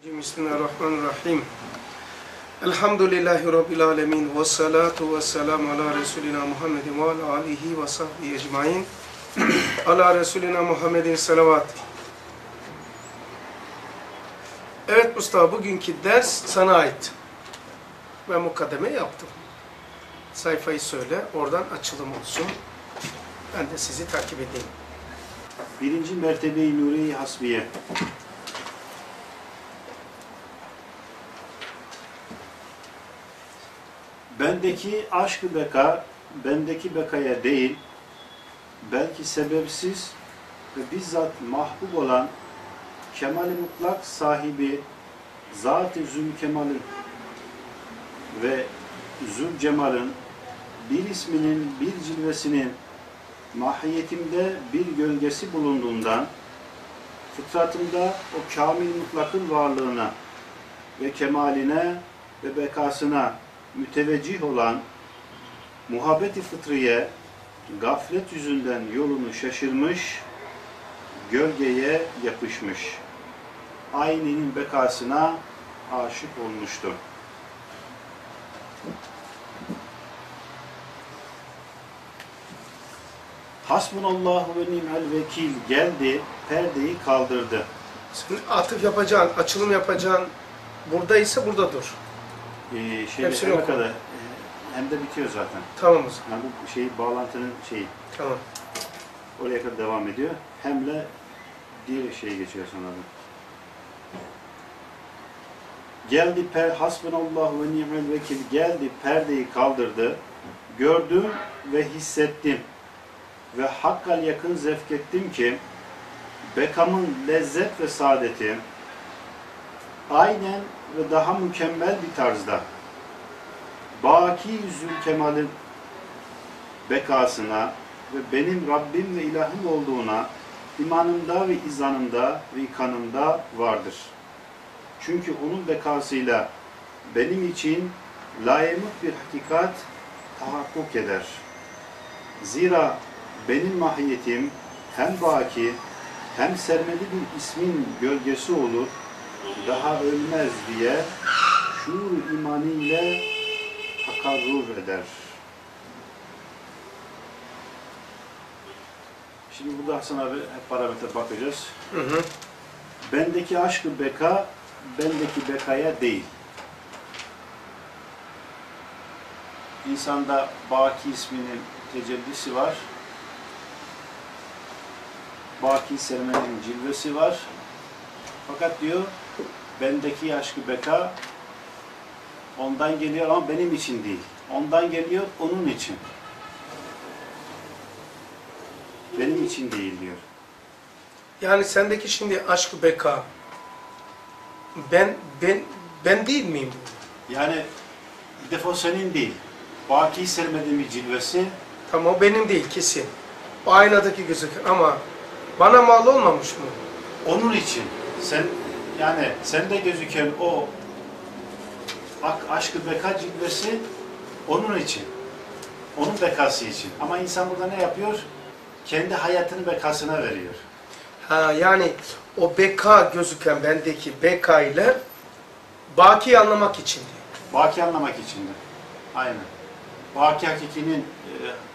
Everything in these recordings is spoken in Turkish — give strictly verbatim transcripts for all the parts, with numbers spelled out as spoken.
Bismillahirrahmanirrahim. Elhamdülillahi Rabbil alemin. Ve salatu ve selamu ala Resulina Muhammedin ve ala alihi ve sahbihi ecmain. Ala Resulina Muhammedin salavat. Evet Mustafa, bugünkü ders sana ait. Ben mukaddeme yaptım. Sayfayı söyle, oradan açılım olsun. Ben de sizi takip edeyim. Birinci mertebe-i nuri-i hasbiye. Bendeki aşk-ı beka, bendeki bekaya değil, belki sebepsiz ve bizzat mahbub olan kemal-i mutlak sahibi Zat-ı Zülkemal'in ve Zülcemal'in bir isminin, bir cilvesinin mahiyetimde bir gölgesi bulunduğundan, fıtratımda o kamil mutlakın varlığına ve kemaline ve bekasına müteveccih olan muhabbet-i fıtriye gaflet yüzünden yolunu şaşırmış, gölgeye yapışmış, ayninin bekasına aşık olmuştu. Hasbunallahu ve ni'mel vekil geldi, perdeyi kaldırdı. Şimdi atıf yapacaksın, açılım yapacaksın. Buradaysa burada dur. Ee, şeyde hem kadar, hem de bitiyor zaten. Tamam o zaman. Yani bu şey bağlantının şeyi. Tamam. Oraya kadar devam ediyor. Hemle diğer şeye geçiyor sonra da. Geldi per hasbunallahu ve ni'mel vekil geldi, perdeyi kaldırdı. Gördüm ve hissettim. Ve hakkal yakın zevk ettim ki bekamın lezzet ve saadeti aynen ve daha mükemmel bir tarzda Baki Zülkemal'in bekasına ve benim Rabbim ve ilahım olduğuna imanımda ve izanımda ve ikanımda vardır. Çünkü onun bekasıyla benim için layık bir hakikat tahakkuk eder. Zira benim mahiyetim hem baki hem sermeli bir ismin gölgesi olur, daha ölmez diye şuur imaniyle takarrur eder. Şimdi burada Hasan abi hep parametre bakacağız. Hı hı. Bendeki aşk-ı beka, bendeki bekaya değil. İnsanda Baki isminin tecellisi var. Baki sermenin cilvesi var. Fakat diyor, bendeki aşk-ı beka ondan geliyor ama benim için değil. Ondan geliyor, onun için. Benim için değil diyor. Yani sendeki şimdi aşk-ı beka, ben ben ben değil miyim? Yani bir defa senin değil. Baki sermediğin bir cilvesi. Tamam, o benim değil kesin. O aynadaki gözükür ama bana mal olmamış mı? Onun için. Sen yani sende gözüken o aşk-ı beka cilvesi onun için. Onun bekası için. Ama insan burada ne yapıyor? Kendi hayatının bekasına veriyor. Ha, yani o beka gözüken bendeki beka ile baki anlamak için diyor. Baki anlamak için de. Aynen. Baki hakikinin e,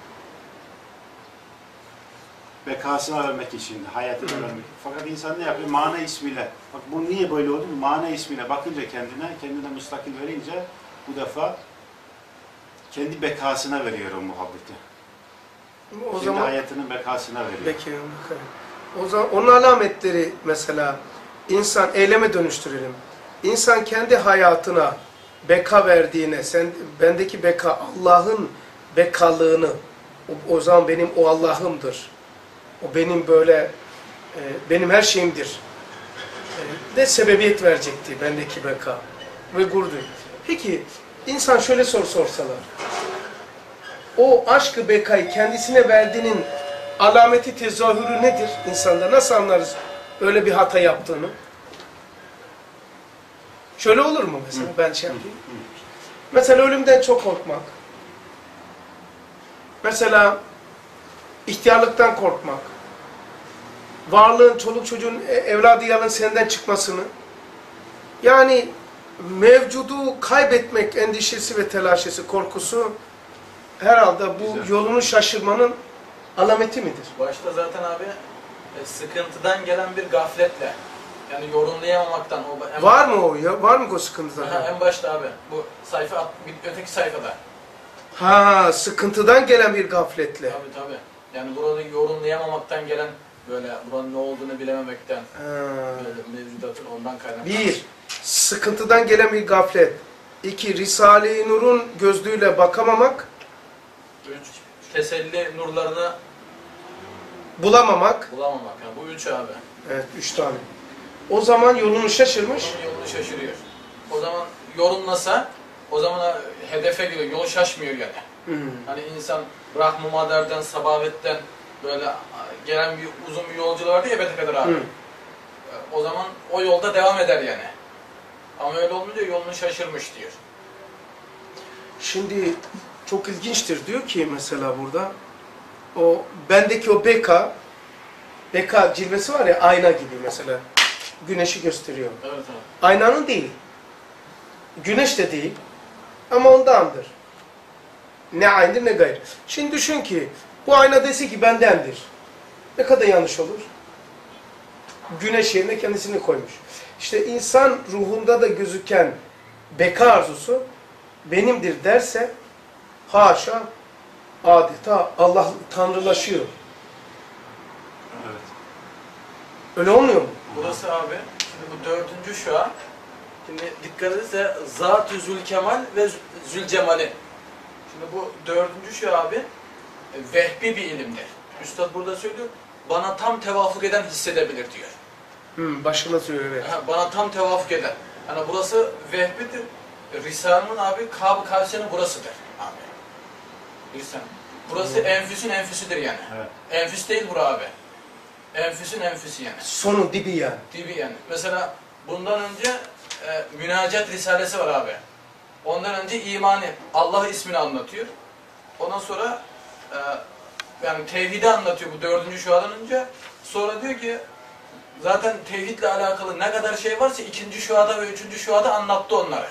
bekasına vermek için de, hayatına hmm. vermek. Fakat insan ne yapıyor? Mana ismiyle. Bak bu niye böyle oldu? Mana ismiyle bakınca kendine, kendine müstakil verince bu defa kendi bekasına veriyor o muhabbeti. O kendi zaman, hayatının bekasına veriyor. Peki, o zaman onun alametleri mesela insan eyleme dönüştürelim. İnsan kendi hayatına beka verdiğine, sen bendeki beka Allah'ın bekalığını, o, o zaman benim o Allah'ımdır. O benim böyle e, benim her şeyimdir. E, de sebebiyet verecekti bendeki beka ve gurdu. Peki insan şöyle soru sorsalar. O aşk-ı bekayı kendisine verdiğinin alameti tezahürü nedir insanda? Nasıl anlarız öyle bir hata yaptığını? Şöyle olur mu mesela? Ben şey yapayım. Mesela ölümden çok korkmak. Mesela ihtiyarlıktan korkmak. Varlığın, çoluk çocuğun, evladı yalın senden çıkmasını. Yani mevcudu kaybetmek endişesi ve telaşesi, korkusu herhalde bu Güzel. yolunu şaşırmanın alameti midir? Başta zaten abi e, sıkıntıdan gelen bir gafletle, yani yorumlayamamaktan. O, en, Var mı o ya? Var mı o sıkıntı Aha, zaten? en başta abi, bu sayfa, at- bir- öteki sayfada. Ha, sıkıntıdan gelen bir gafletle. Tabii tabii. Yani burada yorumlayamamaktan gelen, böyle buranın ne olduğunu bilememekten, Ha. böyle mevcudatın ondan kaynaklı. Bir, sıkıntıdan gelen bir gaflet. İki, Risale-i Nur'un gözlüğüyle bakamamak, Üç, teselli nurlarını bulamamak. bulamamak. Yani bu üç abi. Evet, üç tane. O zaman yolunu şaşırmış. Onun yolunu şaşırıyor. O zaman yorumlasa, o zaman hedefe gidiyor, yolu şaşmıyor yani. Hmm. Hani insan Rahm-ı Mader'den, Sabavet'ten böyle gelen bir uzun bir yolculuğu vardı ya ebede kadar abi. Hı. O zaman o yolda devam eder yani. Ama öyle olunca yolunu şaşırmış diyor. Şimdi çok ilginçtir diyor ki mesela burada o bendeki o beka beka cilvesi var ya, ayna gibi mesela güneşi gösteriyor. Evet abi. Aynanın değil. Güneş de değil. Ama ondandır. Ne aynıdır ne gayrı. Şimdi düşün ki bu ayna dese ki bendendir. Ne kadar yanlış olur? Güneş yerine kendisini koymuş. İşte insan ruhunda da gözüken beka arzusu benimdir derse haşa adeta Allah tanrılaşıyor. Evet. Öyle olmuyor mu? Burası abi, şimdi bu dördüncü şu an. Şimdi dikkat edilse Zat-ı Zülkemal ve Zülcemal'i. Şimdi bu dördüncü şu abi e, vehbi bir ilimdir. Üstad burada söylüyor, bana tam tevafuk eden hissedebilir diyor. Hmm, başına söylüyor evet. Ha, bana tam tevafuk eden. Yani burası vehbidir. Risale'nin abi Kâb-ı Kavse'nin burasıdır abi. Risale. Burası Hmm. enfüsün enfüsüdür yani. Evet. Enfüs değil bura abi. Enfüsün enfüsü yani. Sonu dibi yani. Gibi yani. Mesela bundan önce e, Münacat Risalesi var abi. Ondan önce imani, Allah ismini anlatıyor. Ondan sonra e, yani tevhidi anlatıyor bu dördüncü şuadan önce. Sonra diyor ki zaten tevhidle alakalı ne kadar şey varsa ikinci şuada ve üçüncü şuada anlattı onları.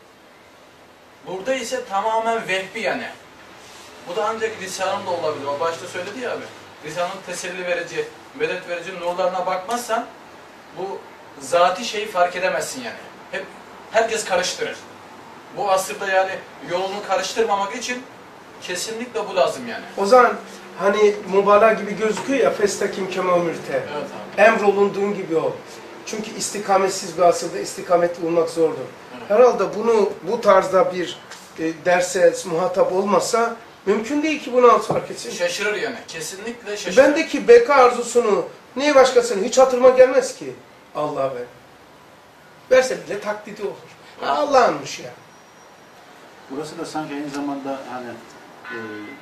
Burada ise tamamen vehbi yani. Bu da ancak Risale'nin de olabilir. O başta söyledi ya abi. Risale'nin teselli verici, medet verici nurlarına bakmazsan bu zati şeyi fark edemezsin yani. Hep herkes karıştırır. Bu asırda yani yolunu karıştırmamak için kesinlikle bu lazım yani. O zaman hani mübalağa gibi gözüküyor ya, festakim kema ömürte. Evet abi. Emrolunduğun gibi ol. Çünkü istikametsiz bir asırda istikametli olmak zordur. Evet. Herhalde bunu bu tarzda bir e, derse muhatap olmasa mümkün değil ki bunu alt fark etsin. Şaşırır yani. Kesinlikle şaşırır. Bendeki beka arzusunu niye başkasının hiç hatırıma gelmez ki? Allah'a ver. Verse bile taklidi olur. Evet. Allah'ınmış ya. Burası da sanki aynı zamanda hani e,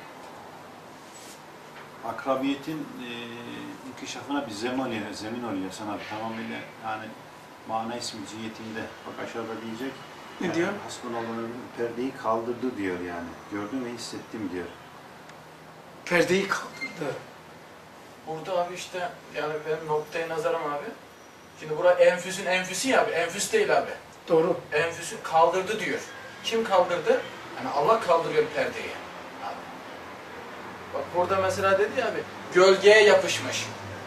akrabiyetin e, inkişafına bir zemin oluyor, zemin oluyor sana abi. Tamamıyla yani mana ismi cihetinde. Bak aşağıda diyecek. Ne diyor? Hasbunallah'ın perdeyi kaldırdı diyor yani. Gördüm ve hissettim diyor. Perdeyi kaldırdı. Burada abi işte yani benim noktaya nazarım abi. Şimdi bura enfüsün enfüsü ya abi. Enfüs değil abi. Doğru. Enfüsü kaldırdı diyor. Kim kaldırdı? Yani Allah kaldırıyor perdeyi. Abi. Bak burada mesela dedi ya abi, gölgeye yapışmış.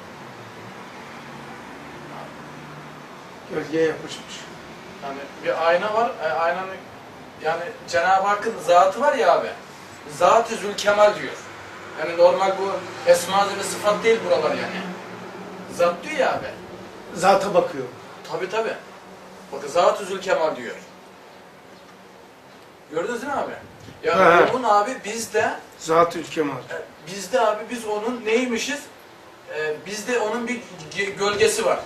Gölgeye yapışmış. Yani bir ayna var, e, aynanın yani Cenab-ı Hakk'ın zatı var ya abi. Zat-ı Zülkemal diyor. Yani normal bu esma ve sıfat değil buralar yani. Zat diyor ya abi. Zata bakıyor. Tabi tabi. Bak Zat-ı Zülkemal diyor. Gördünüz değil mi abi? Yani He. onun abi bizde Zat-ı Kemal. e, bizde abi biz onun neymişiz? E, bizde onun bir ge- gölgesi var.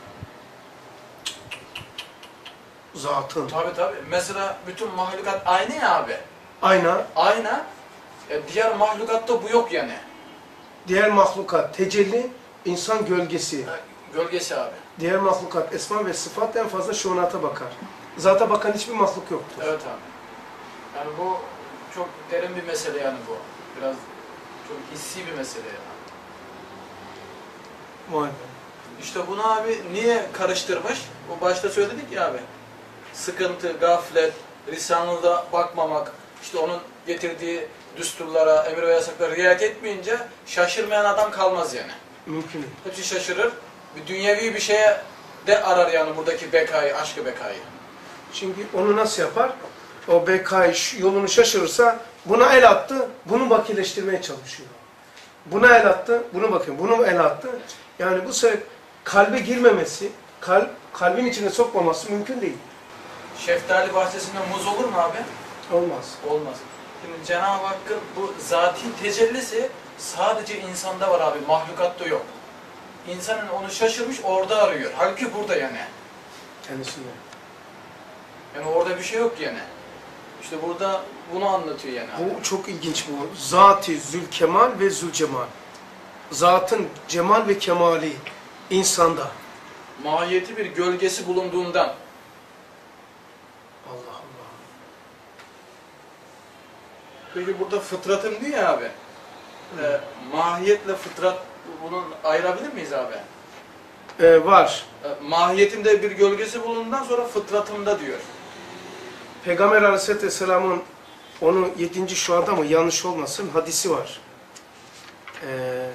Zatın. Tabi tabi. Mesela bütün mahlukat aynı ya abi. Ayna. Ayna. E, diğer mahlukatta bu yok yani. Diğer mahlukat tecelli, insan gölgesi. E, gölgesi abi. Diğer mahlukat esma ve sıfat en fazla şuunata bakar. Zata bakan hiçbir mahluk yoktur. Evet abi. Yani bu çok derin bir mesele yani bu. Biraz çok hissi bir mesele yani. Vay be. İşte bunu abi niye karıştırmış? O başta söyledik ya abi. Sıkıntı, gaflet, lisanına bakmamak, işte onun getirdiği düsturlara, emir ve yasaklara riayet etmeyince şaşırmayan adam kalmaz yani. Mümkün değil. Hepsi şaşırır. Bir dünyevi bir şeye de arar yani buradaki bekayı, aşkı bekayı. Çünkü onu nasıl yapar? O bekayı yolunu şaşırırsa buna el attı, bunu bakileştirmeye çalışıyor. Buna el attı, bunu bakın, bunu el attı. Yani bu sefer kalbe girmemesi, kalp, kalbin içine sokmaması mümkün değil. Şeftali bahçesinde muz olur mu abi? Olmaz. Olmaz. Şimdi Cenab-ı Hakk'ın bu zati tecellisi sadece insanda var abi, mahlukatta yok. İnsanın onu şaşırmış, orada arıyor. Halbuki burada yani. Kendisinde. Yani orada bir şey yok yani. İşte burada bunu anlatıyor yani abi. Bu çok ilginç bu. Zat-ı Zülkemal ve Zülcemal. Zatın cemal ve kemali insanda. Mahiyeti bir gölgesi bulunduğundan. Allah Allah. Peki burada fıtratım diyor ya abi. Ee, mahiyetle fıtrat, bunu ayırabilir miyiz abi? Ee, var. Ee, mahiyetimde bir gölgesi bulunduğundan sonra fıtratımda diyor. Peygamber Aleyhisselatü Vesselam'ın onu yedinci şuada mı yanlış olmasın hadisi var. Ee,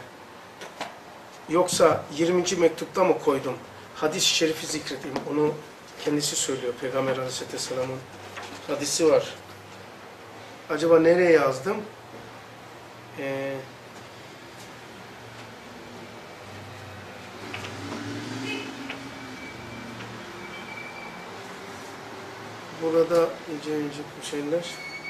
yoksa yirminci mektupta mı koydum? Hadis-i şerifi zikredeyim. Onu kendisi söylüyor. Peygamber Aleyhisselatü Vesselam'ın hadisi var. Acaba nereye yazdım? Ee, burada ince ince bir şeyler.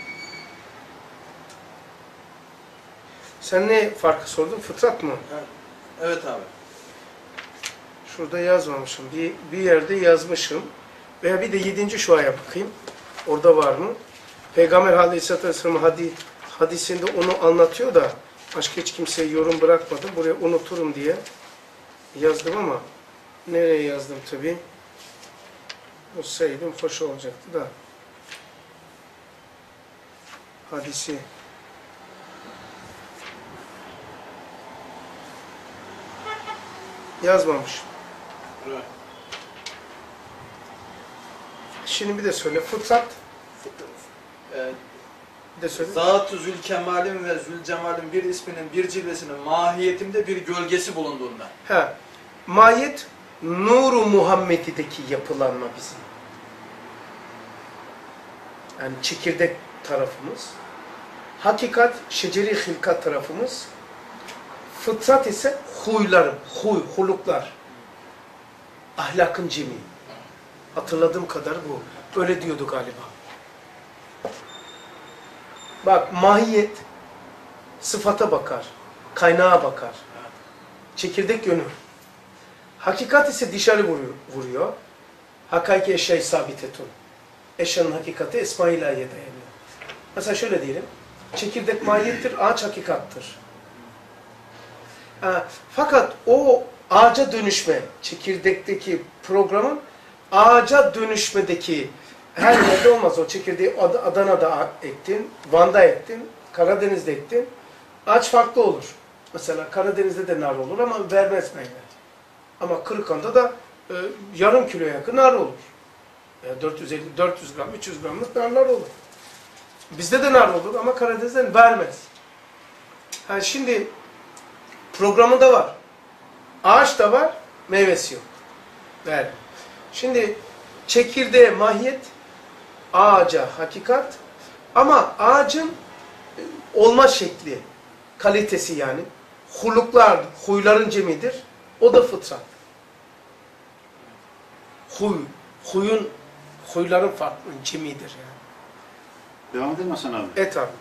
Sen ne farkı sordun? Fıtrat mı? Evet abi. Şurada yazmamışım. Bir, bir yerde yazmışım. Veya bir de yedinci şuaya bakayım. Orada var mı? Peygamber Aleyhisselatü Vesselam hadi, hadisinde onu anlatıyor da başka hiç kimseye yorum bırakmadım. Buraya unuturum diye yazdım ama nereye yazdım tabii? Olsaydım hoş olacaktı da. Hadisi. Yazmamış. Evet. Şimdi bir de söyle. Fıtrat. Ee, Bir de söyle. Zat-ı Zülkemal'in ve Zülcemal'in bir isminin, bir cilvesinin mahiyetimde bir gölgesi bulunduğundan. Ha. Mahiyet Nur-u Muhammedi'deki yapılanma bizim. Yani çekirdek tarafımız. Hakikat, şeceri hilkat tarafımız. Fıtrat ise huylarım, huy, huluklar. Ahlakın cemi. Hatırladığım kadar bu. Öyle diyordu galiba. Bak mahiyet sıfata bakar, kaynağa bakar. Çekirdek yönü. Hakikat ise dışarı vuruyor. vuruyor. Hakiki eşya-i sabitetun. Eşyanın hakikati esma-i ilahiye dayanıyor. Mesela şöyle diyelim. Çekirdek mahiyettir, ağaç hakikattır. Ha, fakat o ağaca dönüşme, çekirdekteki programın ağaca dönüşmedeki her yerde olmaz. O çekirdeği Adana'da ektin, Van'da ektin, Karadeniz'de ektin. Ağaç farklı olur. Mesela Karadeniz'de de nar olur ama vermez meyve. Ama Kırıkan'da da e, yarım kiloya yakın nar olur. Yani dört yüz elli dört yüz gram, üç yüz gramlık narlar olur. Bizde de nar olur ama Karadeniz'den vermez. Yani şimdi programında var. Ağaç da var, meyvesi yok. Ver. Şimdi çekirdeğe mahiyet, ağaca hakikat ama ağacın olma şekli, kalitesi yani, huluklar, huyların cemidir. O da fıtrat. Huy, huyun, huyların farklı cemidir yani. Devam edelim Hasan abi. Et abi.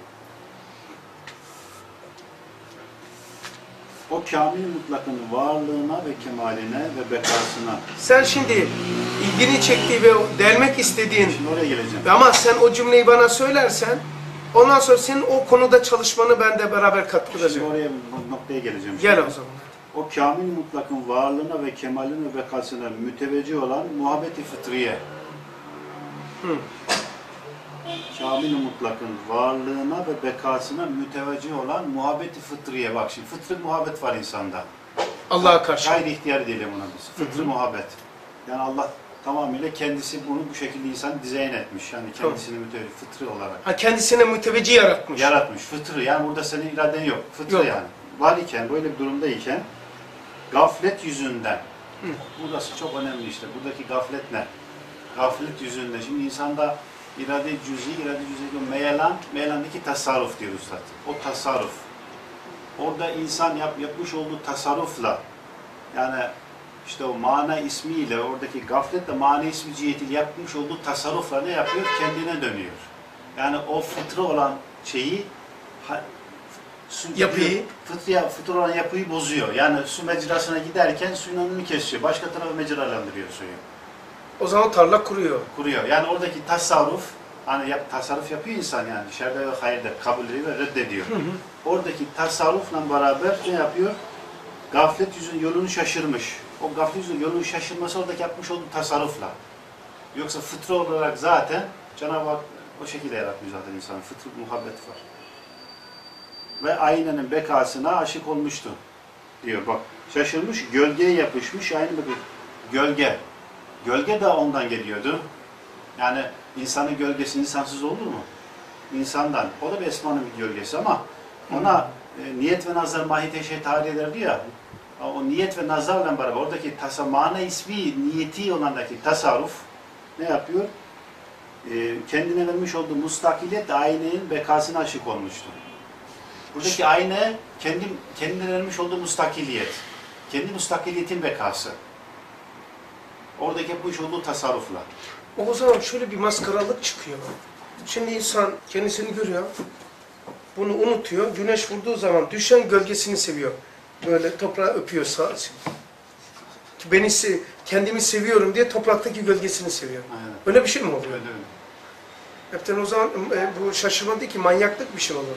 O kamil mutlakın varlığına ve kemaline ve bekasına. Sen şimdi ilgini çektiği ve delmek istediğin Şimdi oraya geleceğim. ama sen o cümleyi bana söylersen ondan sonra senin o konuda çalışmanı ben de beraber katkıda Şimdi edeceğim. oraya bu noktaya geleceğim. Gel Şimdi. o zaman. O kamil mutlakın varlığına ve kemaline ve bekasına müteveccih olan muhabbeti fıtriye. Hı. Kamil mutlakın varlığına ve bekasına müteveccih olan muhabbeti fıtriye. Bak şimdi fıtri muhabbet var insanda. Allah'a karşı. Gayri ihtiyar diyelim ona biz. Fıtrı muhabbet. Yani Allah tamamıyla kendisi bunu bu şekilde insan dizayn etmiş. Yani kendisini mütevelli, fıtrı olarak. Ha, kendisine müteveccih yaratmış. Yaratmış. Fıtrı. Yani burada senin iraden yok. Fıtrı Yok. yani. Var iken, böyle bir durumdayken gaflet yüzünden. Hı. Burası çok önemli işte. Buradaki gaflet ne? Gaflet yüzünden. Şimdi insanda irade cüz'i, irade cüz'i meyelan, meyelandaki tasarruf diyor Üstad. O tasarruf. Orada insan yap, yapmış olduğu tasarrufla, yani işte o mana ismiyle, oradaki gafletle mana ismi cihetiyle yapmış olduğu tasarrufla ne yapıyor? Kendine dönüyor. Yani o fıtrı olan şeyi, ha, su, yapıyı, fıtrı, fıtrı olan yapıyı bozuyor. Yani su mecrasına giderken suyun önünü kesiyor. Başka tarafa mecralandırıyor suyu. O zaman tarla kuruyor. Kuruyor. Yani oradaki tasarruf, hani yap, tasarruf yapıyor insan yani. Şerde ve hayırda kabul ediyor ve reddediyor. Hı hı. Oradaki tasarrufla beraber ne yapıyor? Gaflet yüzünün yolunu şaşırmış. O gaflet yüzünün yolunu şaşırması oradaki yapmış olduğu tasarrufla. Yoksa fıtrı olarak zaten Cenab-ı Hak o şekilde yaratmış zaten insanın. Fıtrı muhabbet var. Ve aynenin bekasına aşık olmuştu diyor. Bak şaşırmış, gölgeye yapışmış. Aynı bakın gölge. Gölge de ondan geliyordu. Yani insanın gölgesi insansız olur mu? İnsandan. O da bir esmanın bir gölgesi ama ona e, niyet ve nazar mahiyete şey tarih ederdi ya. O niyet ve nazarla beraber oradaki tasa, mana ismi niyeti olandaki tasarruf ne yapıyor? E, kendine vermiş olduğu mustakiliyet aynenin bekasına aşık olmuştu. Buradaki ayna kendi, kendine vermiş olduğu mustakiliyet. Kendi mustakiliyetin bekası. Oradaki yapmış olduğu tasarrufla. O zaman şöyle bir maskaralık çıkıyor. Şimdi insan kendisini görüyor, bunu unutuyor, güneş vurduğu zaman düşen gölgesini seviyor. Böyle toprağı öpüyor sağ olsun. Beni se kendimi seviyorum diye topraktaki gölgesini seviyor. Aynen. Öyle bir şey mi oluyor? Öyle öyle. Hepten o zaman e, bu şaşırma değil ki manyaklık bir şey olur.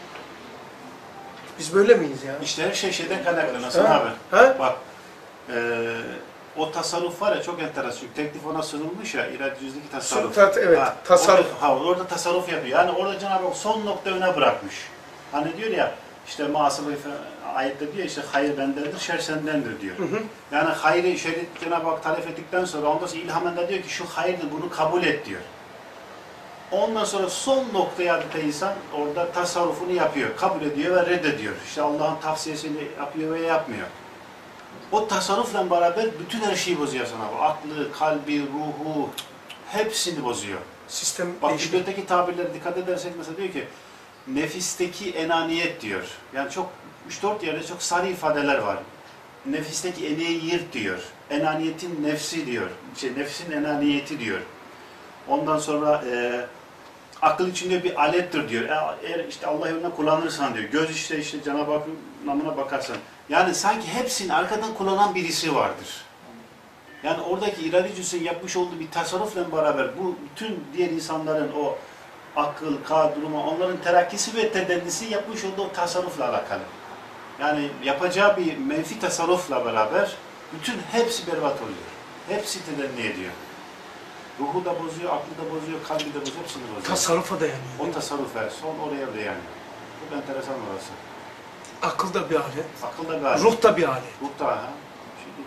Biz böyle miyiz ya? İşte her şey şeyden kaynaklanıyor Ha? abi. Ha? Bak, e, o tasarruf var ya çok enteresan. Çünkü teklif ona sunulmuş ya, irade cüzdeki tasarruf. Tat, evet, ha, tasarruf. Orada, ha, orada tasarruf yapıyor. Yani orada Cenab-ı Hak son nokta öne bırakmış. Hani diyor ya, işte muhasebe ayette diyor işte hayır bendendir, şer sendendir diyor. Hı hı. Yani hayrı şer'i Cenab-ı Hak tarif ettikten sonra ondan sonra ilhamında diyor ki şu hayırdır bunu kabul et diyor. Ondan sonra son noktaya adeta insan orada tasarrufunu yapıyor, kabul ediyor ve reddediyor. İşte Allah'ın tavsiyesini yapıyor veya yapmıyor. O tasarrufla beraber bütün her şeyi bozuyor sana. Bu aklı, kalbi, ruhu hepsini bozuyor. Sistem Bak değişiyor. biblioteki tabirlere dikkat edersek mesela diyor ki nefisteki enaniyet diyor. Yani çok üç dört yerde çok sarı ifadeler var. Nefisteki eneyir diyor. Enaniyetin nefsi diyor. İşte nefsin enaniyeti diyor. Ondan sonra e, akıl içinde bir alettir diyor. Eğer işte Allah yolunda kullanırsan diyor. Göz işte işte Cenab-ı Hakk'ın namına bakarsan. Yani sanki hepsini arkadan kullanan birisi vardır. Yani oradaki irade cüz'ün yapmış olduğu bir tasarrufla beraber bu bütün diğer insanların o akıl, kal, durumu, onların terakkisi ve tedellisi yapmış olduğu o tasarrufla alakalı. Yani yapacağı bir menfi tasarrufla beraber bütün hepsi berbat oluyor. Hepsi tedelli ediyor. Ruhu da bozuyor, aklı da bozuyor, kalbi de bozuyor, hepsini bozuyor. Tasarrufa dayanıyor. O tasarruf ver, son oraya dayanıyor. Çok enteresan orası. Akıl da bir alet. Akıl da gayet. Ruh da bir alet. Ruh da ha. Şimdi,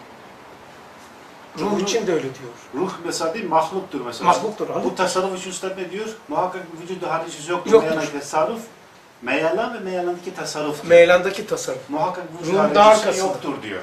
Ruh Ruh- için de öyle diyor. ruh mesela değil, mahluktur mesela. Mahluktur, abi. Bu tasarruf için üstad ne diyor? Muhakkak bir vücudu hadisiz yoktur. Yoktur. Meyalan tasarruf. Meyalan ve meyalandaki tasarruf diyor. Meylandaki tasarruf. Muhakkak vücudu Ruhun daha hadisiz arkasında. yoktur diyor.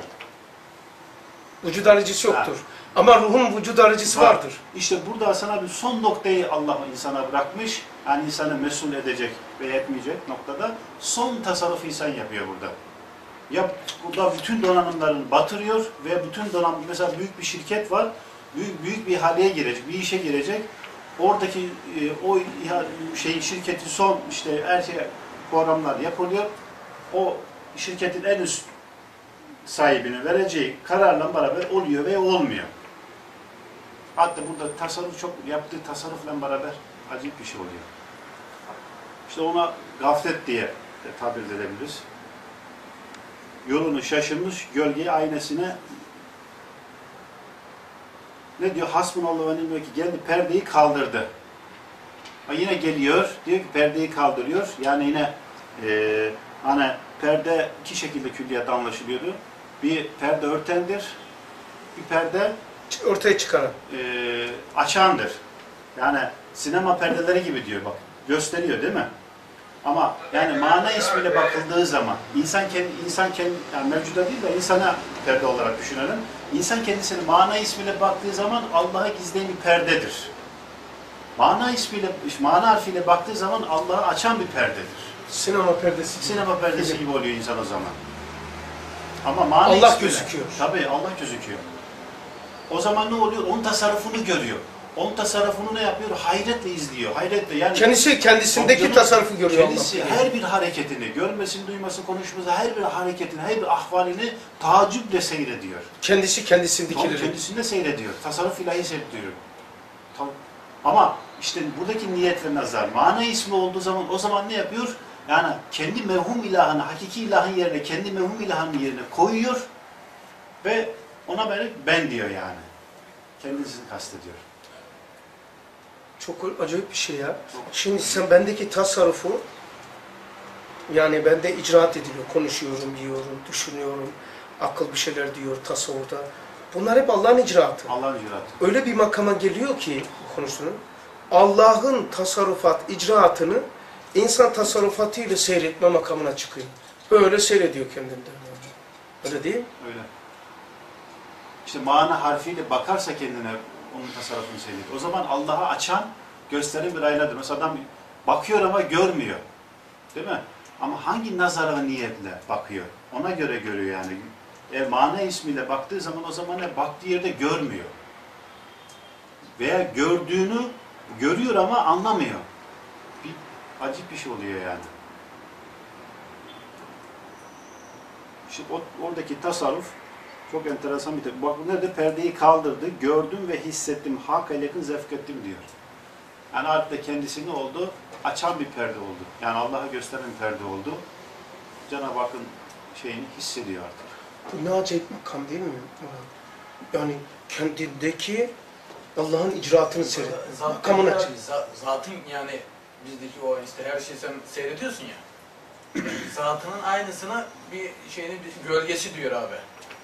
Vücut aracısı yoktur. Ama ruhun vücut aracısı Var. vardır. İşte burada sana bir son noktayı Allah insana bırakmış. Yani insanı mesul edecek ve etmeyecek noktada son tasarruf insan yapıyor burada. Ya burada bütün donanımlarını batırıyor ve bütün donanım, mesela büyük bir şirket var, büyük büyük bir ihaleye girecek, bir işe girecek. Oradaki e, o şey şirketin son işte her şey programlar yapılıyor. O şirketin en üst sahibine vereceği kararla beraber oluyor veya olmuyor. Hatta burada tasarruf çok yaptığı tasarrufla beraber acayip bir şey oluyor. İşte ona gaflet diye tabir edebiliriz. Yolunu şaşırmış, gölgeyi aynesine ne diyor? Hasbunallah ve ni'mel vekil geldi, perdeyi kaldırdı. Ha yine geliyor, diyor ki perdeyi kaldırıyor. Yani yine e, hani perde iki şekilde külliyat anlaşılıyordu. Bir perde örtendir, bir perde Ortaya çıkaran. e, açandır. Yani sinema perdeleri gibi diyor bak. Gösteriyor değil mi? Ama yani mana ismiyle bakıldığı zaman insan kendi insan kendi yani mevcuda değil de insana perde olarak düşünelim. İnsan kendisini mana ismiyle baktığı zaman Allah'a gizleyen bir perdedir. Mana ismiyle, mana harfiyle baktığı zaman Allah'ı açan bir perdedir. Sinema perdesi. Sinema perdesi gibi oluyor insan o zaman. Ama mana Allah ismiyle, gözüküyor. Tabii Allah gözüküyor. O zaman ne oluyor? Onun tasarrufunu görüyor. Onun tasarrufunu ne yapıyor? Hayretle izliyor. Hayretle yani. Kendisi kendisindeki Canım, tasarrufu görüyor kendisi Allah. her bir hareketini, görmesini, duymasını, konuşması, her bir hareketini, her bir ahvalini taaccüple seyrediyor. Kendisi kendisindekileri. Tabii kendisinde seyrediyor. Tasarruf ilahi seyrediyor. Tabii. Ama işte buradaki niyet ve nazar, mana ismi olduğu zaman o zaman ne yapıyor? Yani kendi mevhum ilahını, hakiki ilahın yerine, kendi mevhum ilahının yerine koyuyor ve ona böyle ben diyor yani. Kendisini kastediyor. Çok acayip bir şey ya. Şimdi sen bendeki tasarrufu, yani bende icraat ediliyor. Konuşuyorum, yiyorum, düşünüyorum. Akıl bir şeyler diyor tasavvurda. Bunlar hep Allah'ın icraatı. Allah'ın icraatı. Öyle bir makama geliyor ki konuştuğunun, Allah'ın tasarrufat, icraatını insan tasarrufatıyla seyretme makamına çıkıyor. Böyle seyrediyor kendinden. Öyle değil mi? Öyle. İşte mana harfiyle bakarsa kendine onun tasarrufunu seyrediyor. O zaman Allah'a açan, gösteren bir aynadır. Mesela adam bakıyor ama görmüyor. Değil mi? Ama hangi nazara niyetle bakıyor? Ona göre görüyor yani. Eğer mana ismiyle baktığı zaman o zaman ne? Baktığı yerde görmüyor. Veya gördüğünü görüyor ama anlamıyor. Bir acip bir şey oluyor yani. İşte o, oradaki tasarruf çok enteresan bir tek. Bak bu nedir? Perdeyi kaldırdı, gördüm ve hissettim, hakka yakın zevk ettim diyor. Yani artık kendisini oldu, açan bir perde oldu. Yani Allah'a gösteren bir perde oldu. Cenab-ı Hakk'ın şeyini hissediyor artık. Bu ne acayip makam değil mi? Yani kendindeki Allah'ın icraatını seyret. Makamını açıyor. Zatın yani bizdeki o işte her şeyi sen seyrediyorsun ya. Yani zatının aynısına bir şeyin bir gölgesi diyor abi.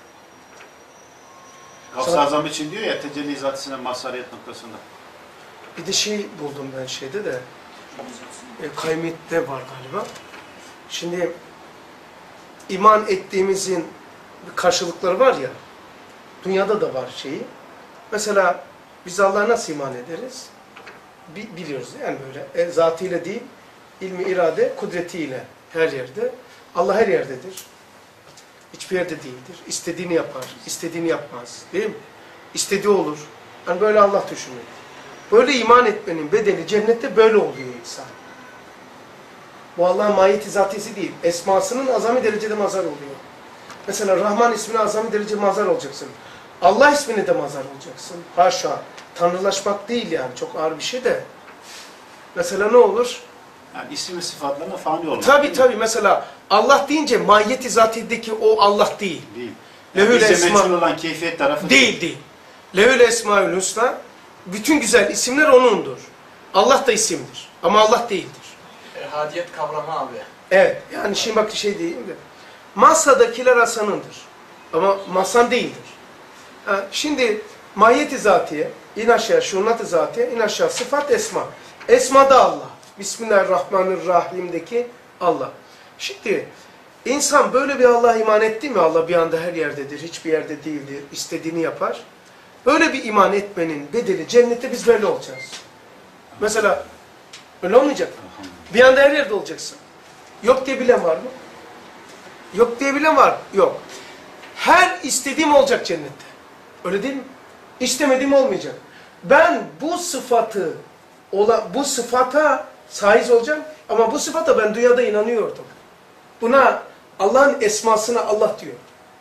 Gavs-ı Azam için diyor ya tecelli zatısına mazhariyet noktasında. Bir de şey buldum ben şeyde de, e, Kaymet'te var galiba. Şimdi iman ettiğimizin karşılıkları var ya, dünyada da var şeyi. Mesela biz Allah'a nasıl iman ederiz? Bi biliyoruz yani böyle. E, zatıyla değil, ilmi irade, kudretiyle her yerde. Allah her yerdedir. Hiçbir yerde değildir. İstediğini yapar, istediğini yapmaz. Değil mi? İstediği olur. Yani böyle Allah düşünür. Böyle iman etmenin bedeli cennette böyle oluyor insan. Bu Allah'ın mahiyeti zatisi değil. Esmasının azami derecede mazhar oluyor. Mesela Rahman ismine azami derece mazhar olacaksın. Allah ismine de mazhar olacaksın. Haşa. Tanrılaşmak değil yani. Çok ağır bir şey de. Mesela ne olur? Yani isim ve sıfatlarına fani olmak. Tabii tabii. Mesela Allah deyince mahiyeti zatideki o Allah değil. Değil. Yani Lehül bize esma meçhul olan keyfiyet tarafı değil değil. Lehül esmaül husna, bütün güzel isimler O'nundur. Allah da isimdir. Ama Allah değildir. Ehadiyet kavramı abi. Evet. Yani şimdi bak şey diyeyim de. Masadakiler Hasan'ındır. Ama Masan değildir. Ha, şimdi mahiyeti zatiye, in aşağı şunat-ı zatiye, in aşağı sıfat esma. Esmada Allah. Bismillahirrahmanirrahim'deki Allah. Şimdi insan böyle bir Allah'a iman etti mi? Allah bir anda her yerdedir, hiçbir yerde değildir, istediğini yapar. Böyle bir iman etmenin bedeli cennette biz böyle olacağız. Mesela öyle olmayacak mı? Bir anda her yerde olacaksın. Yok diye bilen var mı? Yok diye bilen var. Yok. Her istediğim olacak cennette. Öyle değil mi? İstemediğim olmayacak. Ben bu sıfatı, bu sıfata sahip olacağım ama bu sıfata ben dünyada inanıyordum. Buna Allah'ın esmasına Allah diyor.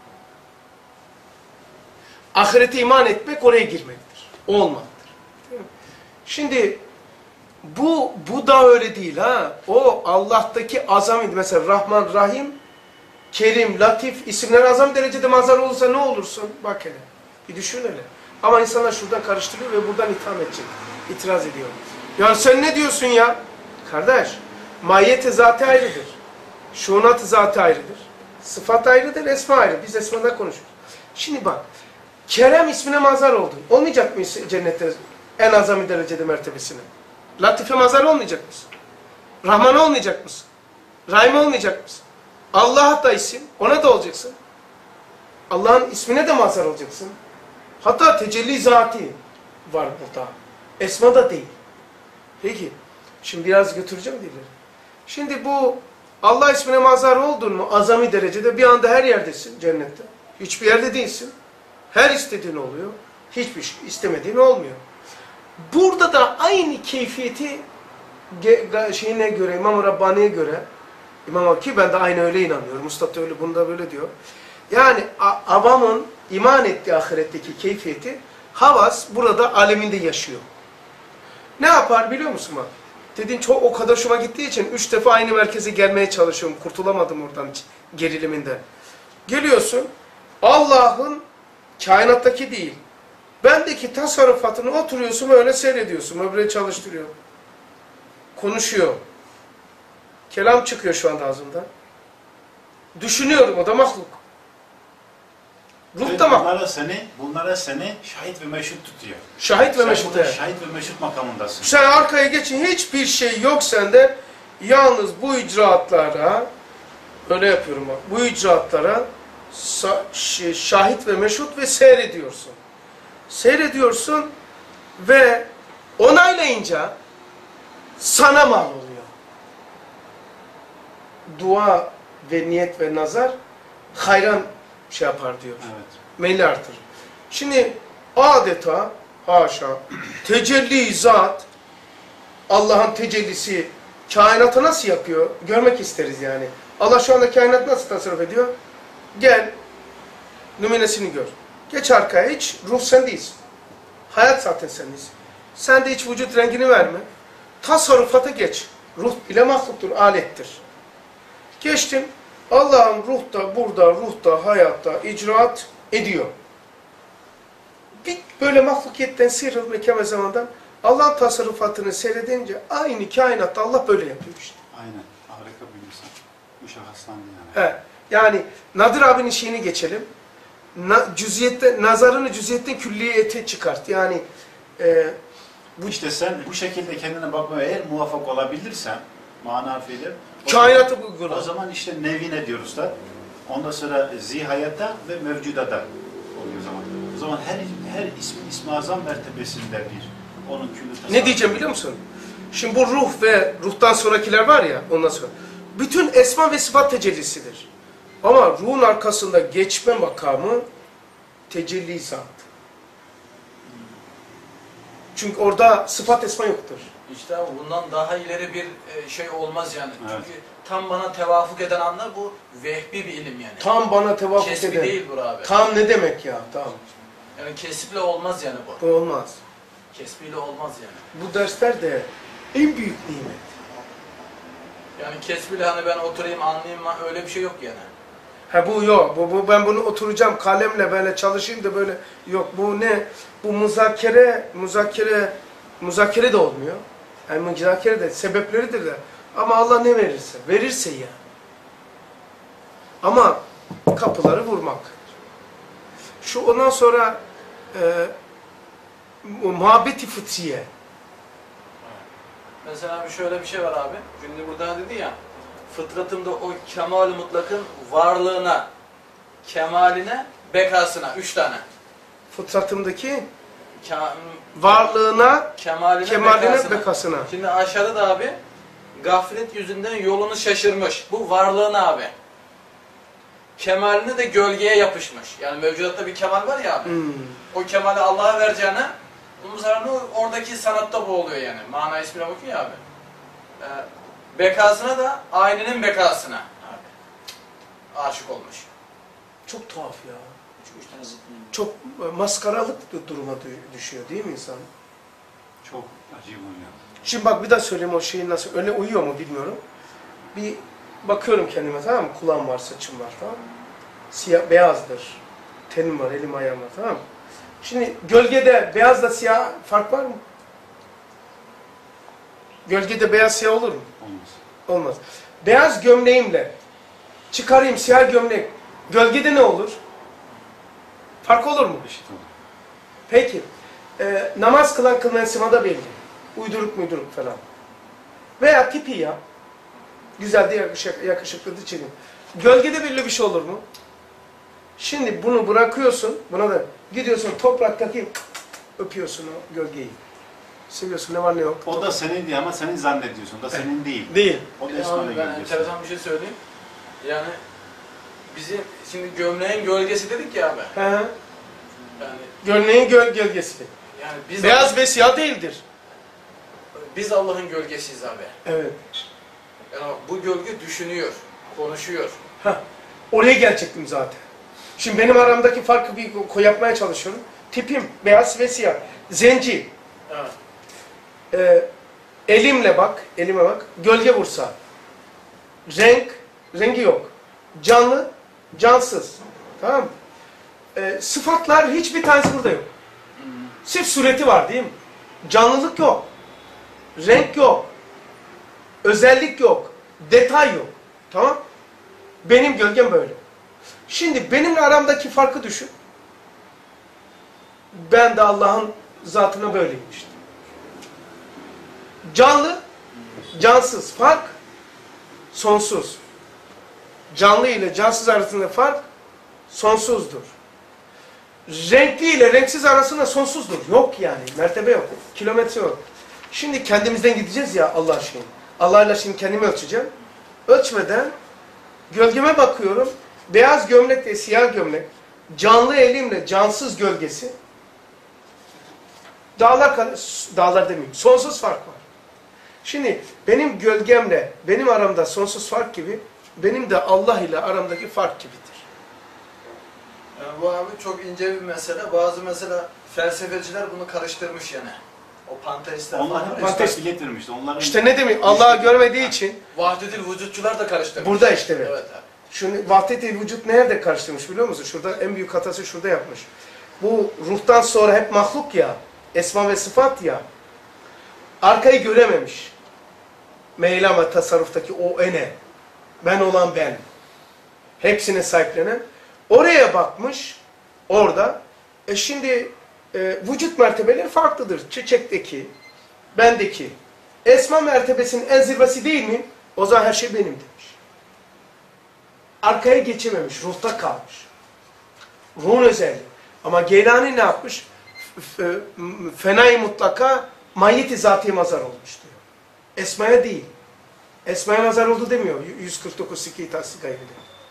Ahirete iman etmek oraya girmektir. O olmaktır. Şimdi bu bu da öyle değil ha. O Allah'taki azami mesela Rahman, Rahim, Kerim, Latif isimler azam derecede mazhar olursa ne olursun? Bak hele. Bir düşün hele. Ama insanlar şuradan karıştırıyor ve buradan itham edecek. İtiraz ediyor. Ya sen ne diyorsun ya? Kardeş, mahiyeti zatı ayrıdır. Şunat-ı zatı ayrıdır. Sıfat ayrıdır, esma ayrı. Biz esmada konuşuyoruz. Şimdi bak, Kerem ismine mazhar oldun. Olmayacak mı cennette en azami derecede mertebesine? Latife mazhar olmayacak mısın? Rahman olmayacak mısın? Rahim olmayacak mısın? Allah da isim, ona da olacaksın. Allah'ın ismine de mazhar olacaksın. Hatta tecelli zati var burada. Esma da değil. Peki, şimdi biraz götüreceğim dilleri. Şimdi bu Allah ismine mazhar oldun mu azami derecede bir anda her yerdesin cennette. Hiçbir yerde değilsin. Her istediğin oluyor. Hiçbir şey istemediğin olmuyor. Burada da aynı keyfiyeti şeyine göre, İmam-ı Rabbani'ye göre, İmam ki ben de aynı öyle inanıyorum. Mustafa öyle, bunda böyle diyor. Yani avamın iman ettiği ahiretteki keyfiyeti havas burada aleminde yaşıyor. Ne yapar biliyor musun bak? Dediğin çok o kadar hoşuma gittiği için üç defa aynı merkeze gelmeye çalışıyorum. Kurtulamadım oradan geriliminden. Geliyorsun, Allah'ın kainattaki değil, bendeki tasarrufatını oturuyorsun öyle seyrediyorsun. Öbürü çalıştırıyor. Konuşuyor. Kelam çıkıyor şu anda ağzımdan. Düşünüyorum, o da mahluk. Ruh da mahluk. Bunlara seni, bunlara seni şahit ve meşhut tutuyor. Şahit ve Sen meşhut. burada şahit ve meşhut makamındasın. Sen arkaya geçin, hiçbir şey yok sende. Yalnız bu icraatlara, öyle yapıyorum bak, bu icraatlara şahit ve meşhut ve seyrediyorsun. Seyrediyorsun ve onaylayınca sana mal oluyor. Dua ve niyet ve nazar hayran şey yapar diyor. Evet. Meyli artır. Şimdi adeta haşa tecelli zat, Allah'ın tecellisi kainatı nasıl yapıyor? Görmek isteriz yani. Allah şu anda kainat nasıl tasarruf ediyor? Gel, numunesini gör. Geç arkaya, hiç ruh sen değilsin. Hayat zaten sen değilsin. Sen de hiç vücut rengini verme. Tasarrufata geç. Ruh bile mahluktur, alettir. Geçtin, Allah'ın ruh da burada, ruh da, hayatta icraat ediyor. Bir böyle mahlukiyetten sıyrıl mekan ve zamandan Allah'ın tasarrufatını seyredince aynı kainatta Allah böyle yapıyor işte. Aynen. Harika bir insan. Bu şahıslandı yani. He. Yani Nadir abinin şeyini geçelim. Na, cüziyette, nazarını cüziyetten külliyete çıkart. Yani e, Bu işte sen bu şekilde kendine bakmaya eğer muvaffak olabilirsen, mana fiili, kainatı o uygula. zaman işte nevine diyoruz da, ondan sonra zihayatta ve mevcudada oluyor zaman. O zaman her her ismin ismi azam mertebesinde bir onun külü tasarruf. Ne diyeceğim biliyor musun? Şimdi bu ruh ve ruhtan sonrakiler var ya, ondan sonra. Bütün esma ve sıfat tecellisidir. Ama ruhun arkasında geçme makamı tecelli zat. Çünkü orada sıfat esma yoktur. İşte abi bundan daha ileri bir şey olmaz yani. Evet. Çünkü tam bana tevafuk eden anda bu vehbi bir ilim yani. Tam bana tevafuk Kesbi eden. değil bu abi. Tam ne demek ya? Tam. Yani kesiple olmaz yani bu. Bu olmaz. Kesbiyle olmaz yani. Bu dersler de en büyük nimet. Yani kesbiyle hani ben oturayım anlayayım öyle bir şey yok yani. Ha bu yok. Bu, bu ben bunu oturacağım kalemle böyle çalışayım da böyle yok. Bu ne? Bu muzakere, muzakere, muzakere de olmuyor. Yani muzakere de sebepleridir de. Ama Allah ne verirse, verirse ya. Ama kapıları vurmak. Şu ondan sonra e, muhabbeti fıtriye. Mesela bir şöyle bir şey var abi. Şimdi burada dedi ya, fıtratımda o kemal-i mutlakın varlığına, kemaline, bekasına, üç tane. Fıtratımdaki Ke varlığına, kemaline, kemaline, bekasına. bekasına. Şimdi aşağıda da abi, gaflet yüzünden yolunu şaşırmış. Bu varlığına abi. Kemaline de gölgeye yapışmış. Yani mevcudatta bir kemal var ya abi. Hmm. O kemali Allah'a vereceğine, bunun zararını oradaki sanatta bu oluyor yani. Mana ismine bakıyor ya abi. Ee, bekasına da aynenin bekasına abi. Aşık olmuş. Çok tuhaf ya. Üç, üç tane zıttını. Çok maskaralık bir duruma düşüyor değil mi insan? Çok acayip oluyor. Şimdi bak bir daha söyleyeyim o şeyin nasıl, öyle uyuyor mu bilmiyorum. Bir bakıyorum kendime, tamam mı? Kulağım var, saçım var, tamam mı? Siyah, beyazdır. Tenim var, elim ayağım var, tamam mı? Şimdi gölgede beyazla siyah fark var mı? Gölgede beyaz siyah olur mu? Olmaz. Olmaz. Beyaz gömleğimle çıkarayım siyah gömlek. Gölgede ne olur? Fark olur mu? Eşit olur. Peki. E, namaz kılan kılınan simada belli. Uyduruk muyduruk falan. Veya tipi ya. Güzel de yakışık, yakışıklı da çelim. Gölgede belli bir şey olur mu? Şimdi bunu bırakıyorsun. Buna da gidiyorsun topraktaki öpüyorsun o gölgeyi. Seviyorsun ne var ne yok. O da senin diye ama senin zannediyorsun. O da senin değil. Değil. O da Ya Esma'nın abi ben gölgesi. enteresan bir şey söyleyeyim. Yani bizim şimdi gömleğin gölgesi dedik ya abi. He. Yani Gömleğin göl gölgesi. yani biz Beyaz ve siyah değildir. biz Allah'ın gölgesiyiz abi. Evet. Yani bak, bu gölge düşünüyor, konuşuyor. Heh. Oraya gelecektim zaten. Şimdi benim aramdaki farkı bir koy yapmaya çalışıyorum. Tipim beyaz ve siyah. Zenci. Evet. Ee, elimle bak, elime bak. Gölge vursa. Renk, rengi yok. Canlı, cansız. Tamam mı? Ee, sıfatlar hiçbir tanesi burada yok. Sırf sureti var değil mi? Canlılık yok. Renk yok. Özellik yok. Detay yok. Tamam? Benim gölgem böyle. Şimdi benimle aramdaki farkı düşün. Ben de Allah'ın zatına böyleyim işte. Canlı, cansız. Fark sonsuz. Canlı ile cansız arasında fark sonsuzdur. Renkli ile renksiz arasında sonsuzdur. Yok yani. Mertebe yok. Kilometre yok. Şimdi kendimizden gideceğiz ya Allah aşkına. Allah'la şimdi kendimi ölçeceğim. Ölçmeden gölgeme bakıyorum. Beyaz gömlekle siyah gömlek. Canlı elimle cansız gölgesi. Dağlar kadar, dağlar demeyeyim. Sonsuz fark var. Şimdi benim gölgemle benim aramda sonsuz fark gibi benim de Allah ile aramdaki fark gibidir. Yani bu abi çok ince bir mesele. Bazı mesela felsefeciler bunu karıştırmış yani. O panteistler Onlar falan. hep Panteist- üstadı getirmişti. Onların İşte ne demek? Allah'ı görmediği için Vahdedil vücutçular da karıştırmış. burada işte evet. Evet abi. Şimdi vahdet-i vücut nerede karıştırmış biliyor musun? Şurada en büyük hatası şurada yapmış. Bu ruhtan sonra hep mahluk ya, esma ve sıfat ya, arkayı görememiş. Meylama tasarruftaki o ene, ben olan ben, hepsine sahiplenen, oraya bakmış, orada, e şimdi e, vücut mertebeleri farklıdır. Çiçekteki, bendeki, esma mertebesinin en zirvesi değil mi? O zaman her şey benim demiş. Arkaya geçememiş, ruhta kalmış. Ruhun özelliği. Ama Geylani ne yapmış? Fenai mutlaka mayyet-i zat-ı mazar olmuş diyor. Esmaya değil. Esmaya mazar oldu demiyor. yüz kırk dokuz Sikî Tahsik Gayri'de.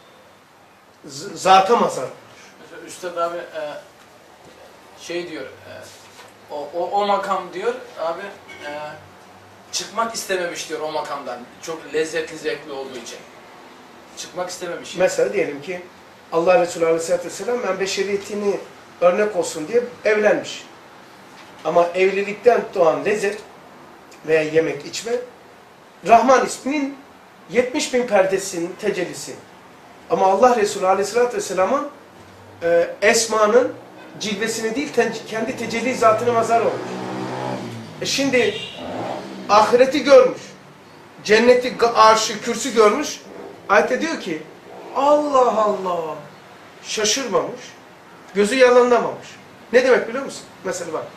Zata mazar olmuş. Mesela Üstad abi e, şey diyor, e, o, o, o makam diyor abi e, çıkmak istememiş diyor o makamdan. Çok lezzetli, zevkli olduğu için. Çıkmak istememiş. Mesela diyelim ki Allah Resulü Aleyhisselatü Vesselam ben beşeriyetini örnek olsun diye evlenmiş. Ama evlilikten doğan lezzet veya yemek içme Rahman isminin yetmiş bin perdesinin tecellisi. Ama Allah Resulü Aleyhisselatü Vesselam'ın e, esmanın cilvesini değil ten, kendi tecelli zatına mazhar olmuş. E şimdi ahireti görmüş. Cenneti, arşı, kürsü görmüş. Ayette diyor ki Allah Allah şaşırmamış. Gözü yalanlamamış. Ne demek biliyor musun? Mesela bak.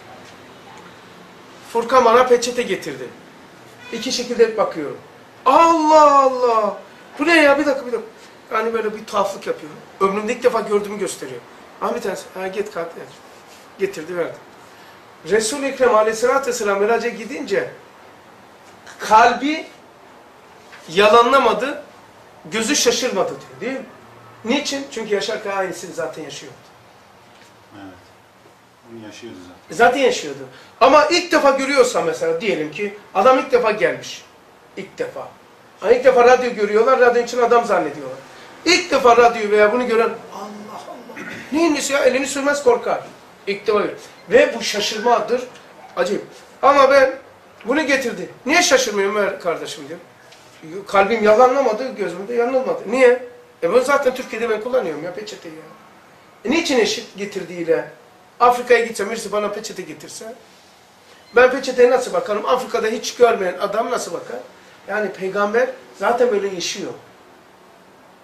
Furkan bana peçete getirdi. İki şekilde bakıyorum. Allah Allah. Bu ne ya? Bir dakika bir dakika. Yani böyle bir tuhaflık yapıyorum. Ömrümde ilk defa gördüğümü gösteriyor. Ama bir tanesi. Ha git kalk. Getirdi verdi. Resul-i Ekrem Aleyhisselatü Vesselam miraca gidince kalbi yalanlamadı, gözü şaşırmadı diyor değil mi? Niçin? Çünkü yaşarken aynısını zaten yaşıyordu. Evet. Bunu yaşıyordu zaten. Zaten yaşıyordu. Ama ilk defa görüyorsa mesela diyelim ki adam ilk defa gelmiş. İlk defa. Yani ilk defa radyo görüyorlar, radyo için adam zannediyorlar. İlk defa radyo veya bunu gören Allah Allah. Neymiş ya? Elini sürmez korkar. İlk defa görüyor. Ve bu şaşırmadır. Acayip. Ama ben bunu getirdi. Niye şaşırmıyorum ben kardeşim diyor. Kalbim yalanlamadı, gözüm de yanılmadı. Niye? E ben zaten Türkiye'de ben kullanıyorum ya peçeteyi ya. E niçin eşit getirdiğiyle? Afrika'ya gitsem birisi bana peçete getirse, ben peçeteye nasıl bakarım? Afrika'da hiç görmeyen adam nasıl bakar? Yani peygamber zaten böyle yaşıyor.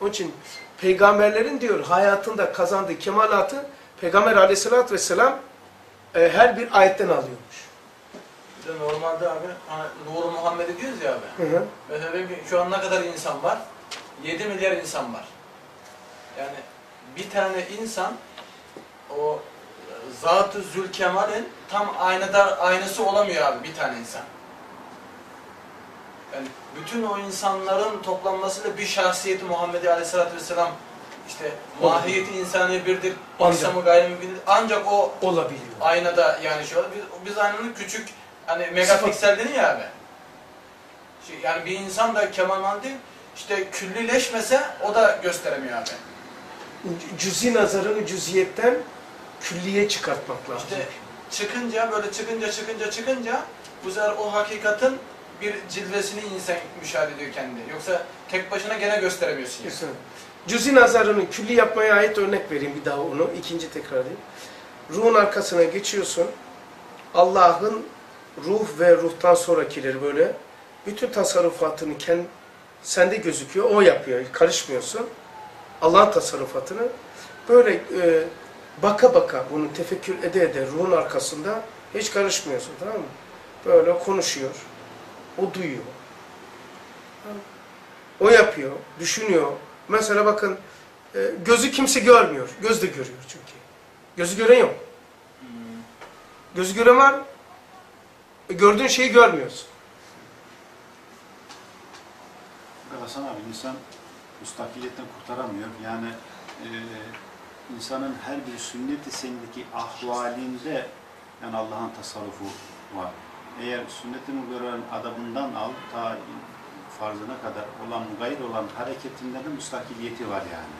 Onun için peygamberlerin diyor hayatında kazandığı kemalatı Peygamber aleyhissalatü vesselam e, her bir ayetten alıyormuş. Bir de normalde abi hani Nur Muhammed'i diyoruz ya abi. Hı hı. Mesela şu an ne kadar insan var? yedi milyar insan var. Yani bir tane insan o Zat-ı Zülkemal'in tam aynada aynısı olamıyor abi bir tane insan. Yani bütün o insanların toplanmasıyla bir şahsiyeti Muhammed Aleyhisselatü Vesselam işte mahiyeti insani birdir, İslam'ı gayrı birdir. Ancak o olabiliyor. Aynada yani şu biz, biz aynanın küçük hani megapiksel deniyor ya abi. Şey, yani bir insan da Kemal değil işte küllileşmese o da gösteremiyor abi. Cüzi nazarını cüziyetten külliye çıkartmak lazım. İşte çıkınca böyle çıkınca çıkınca çıkınca bu sefer o hakikatin bir cilvesini insan müşahede ediyor kendi. Yoksa tek başına gene gösteremiyorsun yani. Cüzi nazarını külli yapmaya ait örnek vereyim bir daha onu. İkinci tekrarlayayım. Ruhun arkasına geçiyorsun. Allah'ın ruh ve ruhtan sonrakileri böyle bütün tasarrufatını kendi, sende gözüküyor. O yapıyor. Karışmıyorsun. Allah'ın tasarrufatını böyle e, baka baka bunu tefekkür ede ede ruhun arkasında hiç karışmıyorsun, tamam mı? Böyle konuşuyor. O duyuyor. O yapıyor. Düşünüyor. Mesela bakın e, gözü kimse görmüyor. Göz de görüyor çünkü. Gözü gören yok. Gözü gören var. E, gördüğün şeyi görmüyorsun. Hasan abi insan müstakiliyetten kurtaramıyor. Yani e, insanın her bir sünnet-i senindeki ahvalinde yani Allah'ın tasarrufu var. Eğer sünnet-i müberrerin adabından al ta farzına kadar olan mugayir olan hareketinde de müstakiliyeti var yani.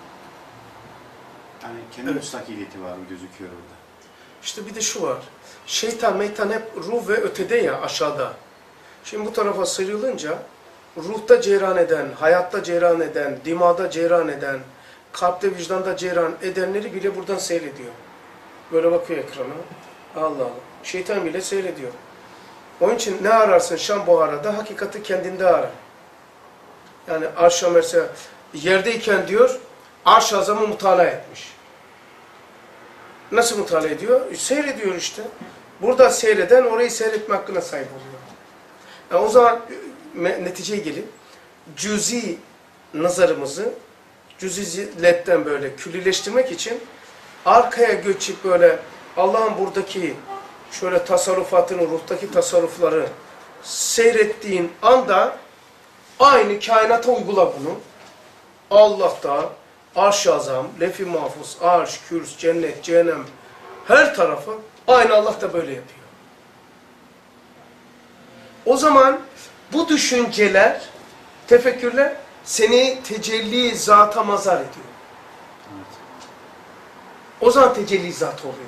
Yani kendi evet. müstakiliyeti var gözüküyor orada. İşte bir de şu var. Şeytan, meytan hep ruh ve ötede ya aşağıda. Şimdi bu tarafa sıyrılınca ruhta cereyan eden, hayatta cereyan eden, dimada cereyan eden, kalpte vicdanda cereyan edenleri bile buradan seyrediyor. Böyle bakıyor ekrana. Allah Allah. Şeytan bile seyrediyor. Onun için ne ararsın Şam Buhara'da? Hakikati kendinde ara. Yani arş-ı mesela yerdeyken diyor, arş-ı azamı mutala etmiş. Nasıl mutala ediyor? Seyrediyor işte. Burada seyreden orayı seyretme hakkına sahip oluyor. Yani o zaman neticeye gelin. Cüzi nazarımızı cüziletten böyle küllileştirmek için arkaya göçüp böyle Allah'ın buradaki şöyle tasarrufatını, ruhtaki tasarrufları seyrettiğin anda aynı kainata uygula bunu. Allah'ta arş-ı azam, lef-i mahfuz, arş, kürs, cennet, cehennem her tarafa aynı Allah da böyle yapıyor. O zaman bu düşünceler, tefekkürler seni tecelli zata mazar ediyor. Evet. O zaman tecelli zat oluyor.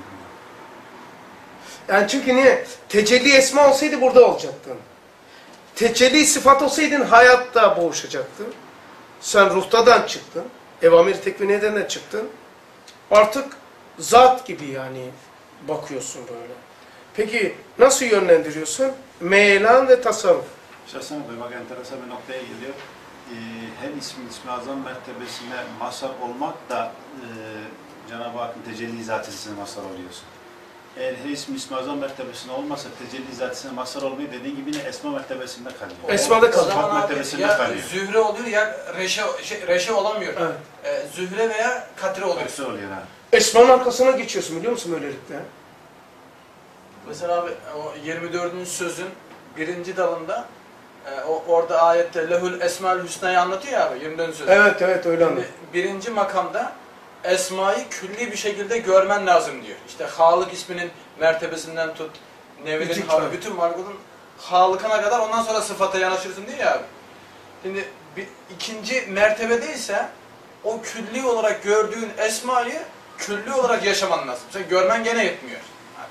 Yani çünkü niye? Tecelli esma olsaydı burada olacaktın. Tecelli sıfat olsaydın hayatta boğuşacaktın. Sen ruhtadan çıktın. Evamir-i tekviniyeden çıktın. Artık zat gibi yani bakıyorsun böyle. Peki nasıl yönlendiriyorsun? Meyelan ve tasarruf. Şahsen abi bak enteresan bir noktaya geliyor. Ee, her ismin ismi azam mertebesine mazhar olmak da e, Cenab-ı Hakk'ın tecelli zatesine mazhar oluyorsun. Eğer her ismi ismi azam mertebesine olmasa tecelli zatesine mazhar olmuyor dediğin gibi yine esma mertebesinde kalıyor. Esma'da kalıyor. Sıfat mertebesinde ya kalıyor. Zühre oluyor ya reşe, şey, reşe olamıyor. Evet. Ee, zühre veya katre oluyor. Nasıl oluyor ha? Esma'nın arkasına geçiyorsun biliyor musun böylelikle? Mesela abi o yirmi dördüncü sözün birinci dalında e, o, orada ayette lehül esmaül hüsna'yı anlatıyor ya abi yirmi dördüncü söz. Evet evet öyle Şimdi anladım. birinci makamda esmayı külli bir şekilde görmen lazım diyor. İşte Halık isminin mertebesinden tut, Nevinin, Bütün, Halık, bütün varlığın Halık'ına kadar ondan sonra sıfata yanaşırsın diyor ya abi. Şimdi bir, ikinci mertebede ise o külli olarak gördüğün esmayı külli olarak yaşaman lazım. Sen görmen gene yetmiyor.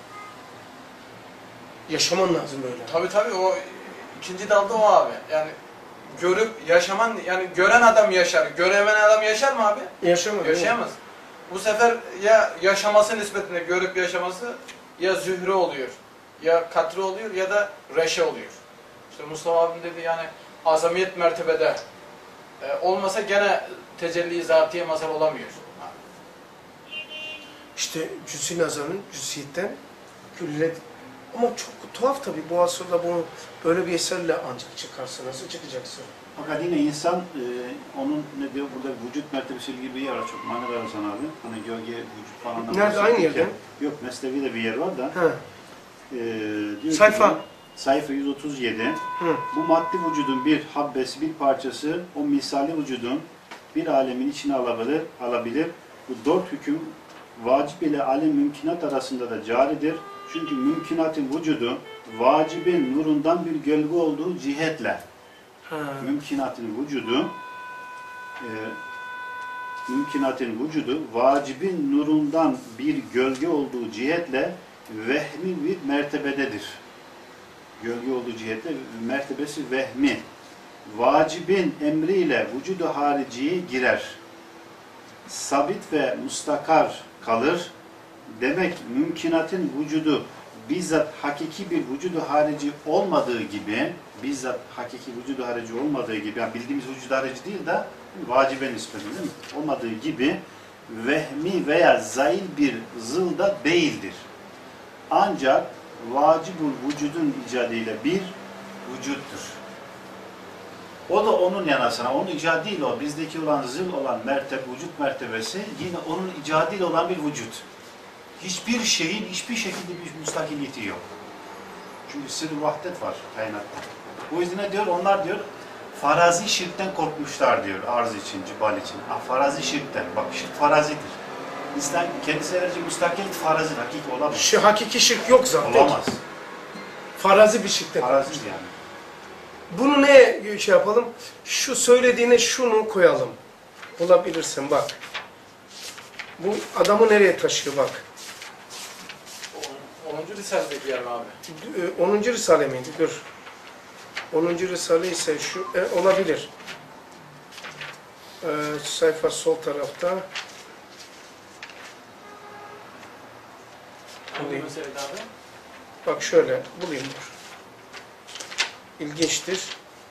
Yaşaman lazım böyle. Tabii tabii o ikinci dalda o abi. Yani görüp yaşaman yani gören adam yaşar. Göremeyen adam yaşar mı abi? Yaşaman. Yaşayamaz. Bu sefer ya yaşaması nispetinde görüp yaşaması ya zühre oluyor. Ya katre oluyor ya da reşe oluyor. İşte Mustafa abim dedi yani azamiyet mertebede e, olmasa gene tecelli-i zatiye mazhar olamıyor. İşte cüz-i nazarın cüz'iyetten küllet. Ama çok tuhaf tabii bu asırda bunu böyle bir eserle ancak çıkarsın. Nasıl çıkacaksın? Fakat yine insan e, onun ne diyor burada vücut mertebesiyle ilgili bir yer var çok manidar Hasan abi. Hani gölge vücut falan. Nerede aynı yerde? Yok Mesnevi'de bir yer var da. He. E, diyor Sayfa. Ki, sayfa yüz otuz yedi. Hı. Bu maddi vücudun bir habbesi, bir parçası o misali vücudun bir alemin içine alabilir, alabilir. Bu dört hüküm vacip ile alem mümkinat arasında da caridir. Çünkü mümkinatın vücudu vacibin nurundan bir gölge olduğu cihetle. Ha. Mümkinatın vücudu e, mümkinatın vücudu vacibin nurundan bir gölge olduğu cihetle vehmi bir mertebededir. Gölge olduğu cihetle mertebesi vehmi. Vacibin emriyle vücudu hariciye girer. Sabit ve mustakar kalır. Demek mümkinatın vücudu bizzat hakiki bir vücudu harici olmadığı gibi, bizzat hakiki vücudu harici olmadığı gibi, yani bildiğimiz vücudu harici değil de vacibe nispeti değil mi? Olmadığı gibi vehmi veya zail bir zılda değildir. Ancak vacibul vücudun icadıyla bir vücuttur. O da onun yanasına, onun icadıyla o, bizdeki olan zıl olan mertebe, vücut mertebesi yine onun icadıyla olan bir vücut. Hiçbir şeyin hiçbir şekilde bir müstakiliyeti yok. Çünkü sır-ı vahdet var kainatta. O yüzden diyor, onlar diyor, farazi şirkten korkmuşlar diyor arz için, cibal için. Ah, farazi şirkten, bak şirk farazidir. İslam kendisi enerji müstakil farazi, hakiki olamaz. Şu hakiki şirk yok zaten. Olamaz. Farazi bir şirkten. Farazi yani. Bunu ne şey yapalım? Şu söylediğine şunu koyalım. Bulabilirsin bak. Bu adamı nereye taşıyor bak. onuncu Risale'deki yer mi abi? onuncu Risale miydi? Dur. onuncu Risale ise şu e, olabilir. Ee, sayfa sol tarafta. Hangi meselede abi? Bak şöyle bulayım dur. İlginçtir.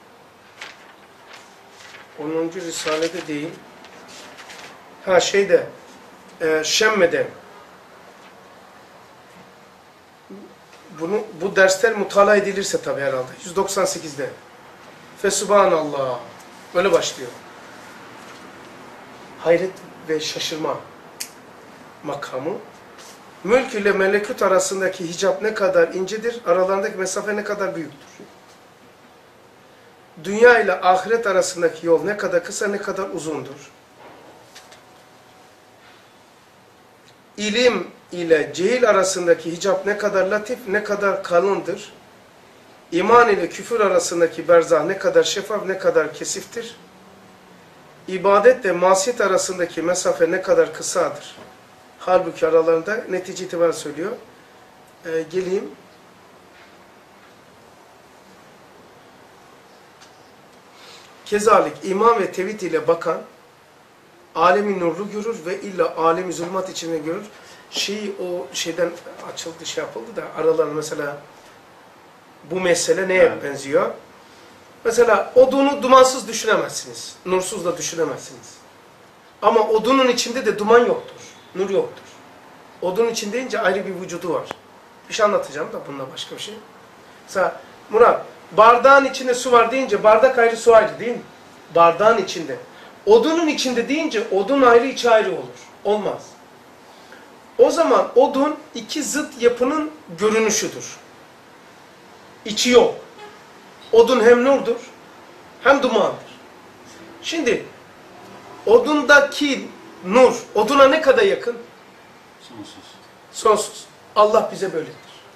onuncu Risale'de değil. Ha şeyde e, Şemme'de. Bunu, bu dersler mutala edilirse tabi herhalde. yüz doksan sekizde. Fesubhanallah. Böyle başlıyor. Hayret ve şaşırma makamı. Mülk ile melekut arasındaki hicap ne kadar incedir, aralarındaki mesafe ne kadar büyüktür. Dünya ile ahiret arasındaki yol ne kadar kısa, ne kadar uzundur. İlim ile cehil arasındaki hicap ne kadar latif, ne kadar kalındır. İman ile küfür arasındaki berzah ne kadar şeffaf, ne kadar kesiftir. İbadetle masiyet arasındaki mesafe ne kadar kısadır. Halbuki aralarında netice itibar söylüyor. Ee, geleyim. Kezalik iman ve tevhid ile bakan alemi nurlu görür ve illa alemi zulmat içinde görür. Şey o şeyden açıldı, şey yapıldı da aralarında mesela bu mesele neye Evet. benziyor? Mesela odunu dumansız düşünemezsiniz. Nursuz da düşünemezsiniz. Ama odunun içinde de duman yoktur. Nur yoktur. Odunun içinde deyince ayrı bir vücudu var. Bir şey anlatacağım da bununla başka bir şey. Mesela Murat, bardağın içinde su var deyince bardak ayrı su ayrı değil mi? Bardağın içinde. Odunun içinde deyince odun ayrı içi ayrı olur. Olmaz. O zaman odun iki zıt yapının görünüşüdür. İçi yok. Odun hem nurdur hem dumandır. Şimdi odundaki nur oduna ne kadar yakın? Sonsuz. Sonsuz. Allah bize böyledir.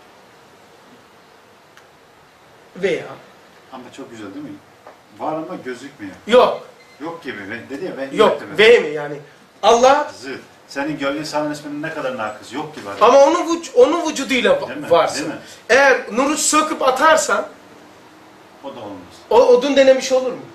Veya Ama çok güzel değil mi? Var ama gözükmüyor. yok. Yok gibi. Ve- Dedi ya ben Yok. Ve mi yani? Allah Zıt. Senin gölge sana isminin ne kadar nakıs. Yok gibi. Adam. ama onun, vüc onun vücuduyla Değil mi? varsın. Değil mi? Eğer nuru söküp atarsan O da olmaz. o odun denemiş olur mu?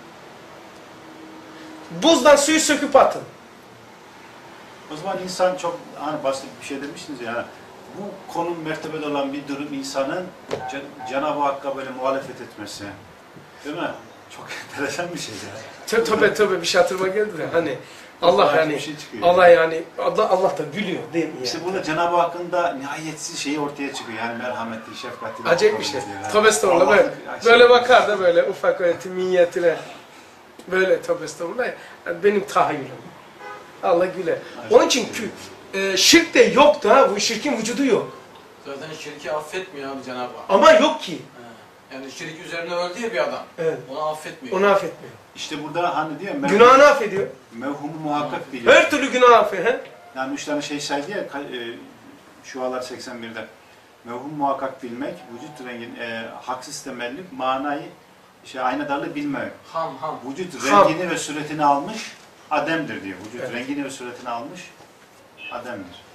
Buzdan suyu söküp atın. O zaman insan çok hani basit bir şey demiştiniz ya. Yani, bu konum mertebede olan bir durum insanın Cen- Cenab-ı Hakk'a böyle muhalefet etmesi. Değil mi? Çok enteresan bir şey ya. Tö- Tövbe tövbe bir şey hatırıma geldi de hani Allah Acayip yani bir şey çıkıyor Allah yani. yani Allah, Allah da gülüyor değil mi İşte yani? burada Cenab-ı Hakk'ın da nihayetsiz şeyi ortaya çıkıyor. Yani merhametli, şefkatli. Acayip bir şey. Yani. Tövbe estağfurullah böyle, Allah- böyle bakar da böyle ufak öyle minyatüre böyle tövbe estağfurullah yani benim tahayyülüm. Allah güler. Onun için kü, e, şirk de yok da bu şirkin vücudu yok. Zaten şirki affetmiyor abi Cenab-ı Hak. Ama yok ki. He. Yani şirk üzerine öldü ya bir adam. Evet. Onu affetmiyor. Onu affetmiyor. İşte burada hani diyor mevhum, Günahını affediyor. mevhumu muhakkak biliyor. Her türlü günah affediyor. he? Yani üç tane şey saydı ya ka- e, şualar seksen birde. Mevhum muhakkak bilmek, vücut rengin, e, haksız temellük, manayı, şey, aynadarlığı bilmek. Ham ham. Vücut Ham. rengini ve suretini almış, ademdir diyor. Vücut Evet. rengini ve suretini almış, ademdir.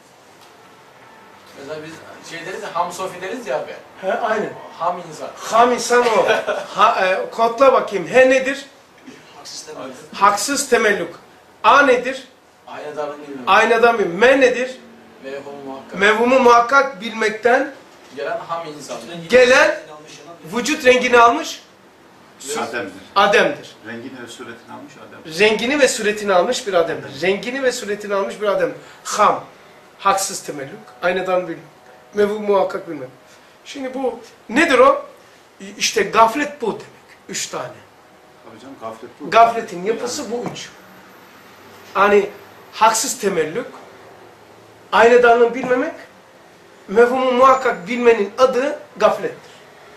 Mesela biz şey deriz ya, ham sofi deriz ya abi. He, aynen. Ham insan. Ham insan o. Ha, e, kodla bakayım. He nedir? Haksız temel. Haksız temellük. A nedir? Aynadarlık bilmiyorum. Aynadan bir. Me nedir? Mevhum muhakkak. Mevhumu muhakkak bilmekten Gelen ham insan. gelen vücut rengini almış Ademdir. ademdir. Rengini ve suretini almış adem. Rengini ve suretini almış bir ademdir. Rengini ve suretini almış bir adem. Ham. Haksız temellük. Aynadan bil. Mevhumu muhakkak bilmek. Şimdi bu nedir o? İşte gaflet bu demek. Üç tane. Tabii canım gaflet bu. Gafletin yapısı bu üç. Hani haksız temellük, aynadarlığı bilmemek, mefhumu muhakkak bilmenin adı gaflettir.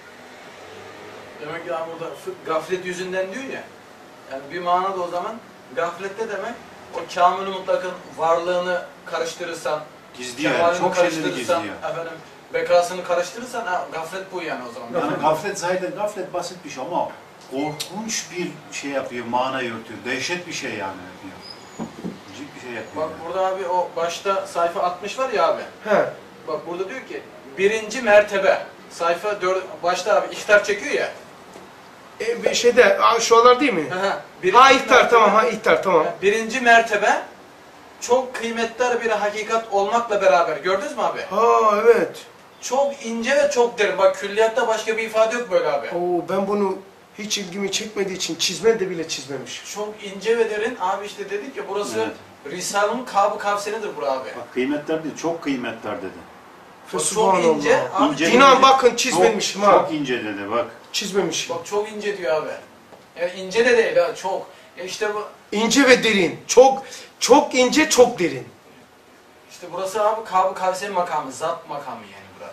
Demek ki abi burada fı- gaflet yüzünden diyor ya. Yani bir manada o zaman gaflette demek o kamil mutlakın varlığını karıştırırsan, Gizliyor. kemalini Çok şeyleri karıştırırsan, gizliyor. efendim bekasını karıştırırsan ha, gaflet bu yani o zaman. Yani gaflet zaten gaflet basit bir şey ama korkunç bir şey yapıyor, mana yürütüyor. Dehşet bir şey yani yapıyor. Cip bir şey yapıyor. Bak yani. burada abi o başta sayfa altmış var ya abi. He. Bak burada diyor ki birinci mertebe. Sayfa dört, başta abi ihtar çekiyor ya. E, bir şeyde, aa, şuralar değil mi? Hı hı. Birinci Ha ihtar mertebe- tamam, ha ihtar tamam. Birinci mertebe çok kıymetli bir hakikat olmakla beraber. Gördünüz mü abi? Ha evet. Çok ince ve çok derin. Bak külliyatta başka bir ifade yok böyle abi. Oo, ben bunu hiç ilgimi çekmediği için çizme de bile çizmemiş. Çok ince ve derin. Abi işte dedik ya burası Evet. Risale'nin kabı kavsenidir bura abi. Bak kıymetler değil, çok kıymetler dedi. Bak, Subhanallah. çok ince. Abi, İnce- İnan bakın Çok, çizmemişim ha. çok ince dedi bak. Çizmemişim. Bak çok ince diyor abi. Yani ince de değil ha çok. Ya işte bu İnce ve derin. Çok çok ince, çok derin. işte burası abi kabı kavsen makamı, zat makamı yani bura.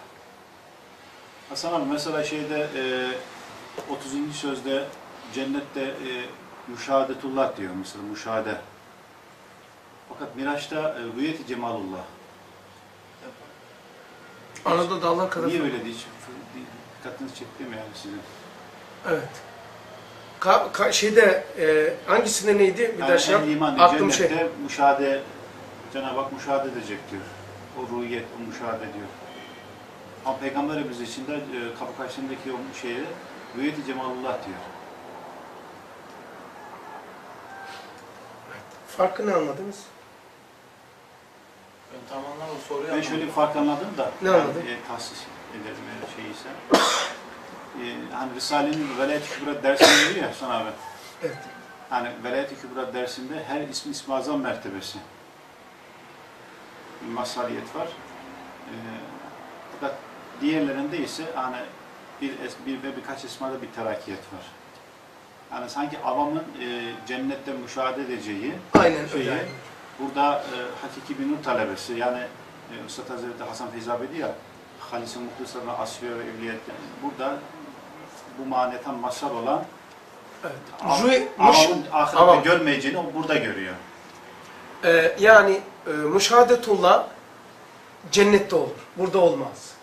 Hasan abi mesela şeyde e, otuzuncu sözde cennette e, müşahadetullah diyor mesela müşahede. Fakat Miraç'ta e, rüyeti cemalullah. Arada dağlar kadar. Niye öyle değil? Hiç dikkatinizi çekti mi yani sizin? Evet. Ka, ka- şeyde e, hangisinde neydi? Bir daha Yani şey yap. ehl-i iman diyor, Aklım cennette şey. müşahede, Cenab-ı Hak müşahede edecek diyor. O ruhiyet, o müşahede diyor. Ama Peygamberimiz için de e, kapı karşısındaki o şeye rüyeti cemalullah diyor. Farkını anladınız? Ben tam anlamadım soruyu Ben anlamadım. şöyle bir fark anladım da, Ne yani, anladın? E, tahsis ederim eğer şeyiyse. e, hani Risale'nin Velayet-i Kübra dersini veriyor ya sana abi. Evet. Hani Velayet-i Kübra dersinde her ismi İsmi Azam mertebesi. Bir masaliyet var. E, fakat diğerlerinde ise hani bir, es- bir ve birkaç esmada bir terakiyet var. Yani sanki avamın e, cennette müşahede edeceği Aynen şeyi, öyle. burada e, hakiki bir nur talebesi, yani e, Üstad Hazreti Hasan Feyzabi diyor ya, Halis-i Muhlisa'na asfiye ve evliyet, yani burada bu manetten mazhar olan Evet. av- Rüy- avamın ahirette avam. görmeyeceğini o burada görüyor. E, yani e, müşahadetullah cennette olur. Burada olmaz.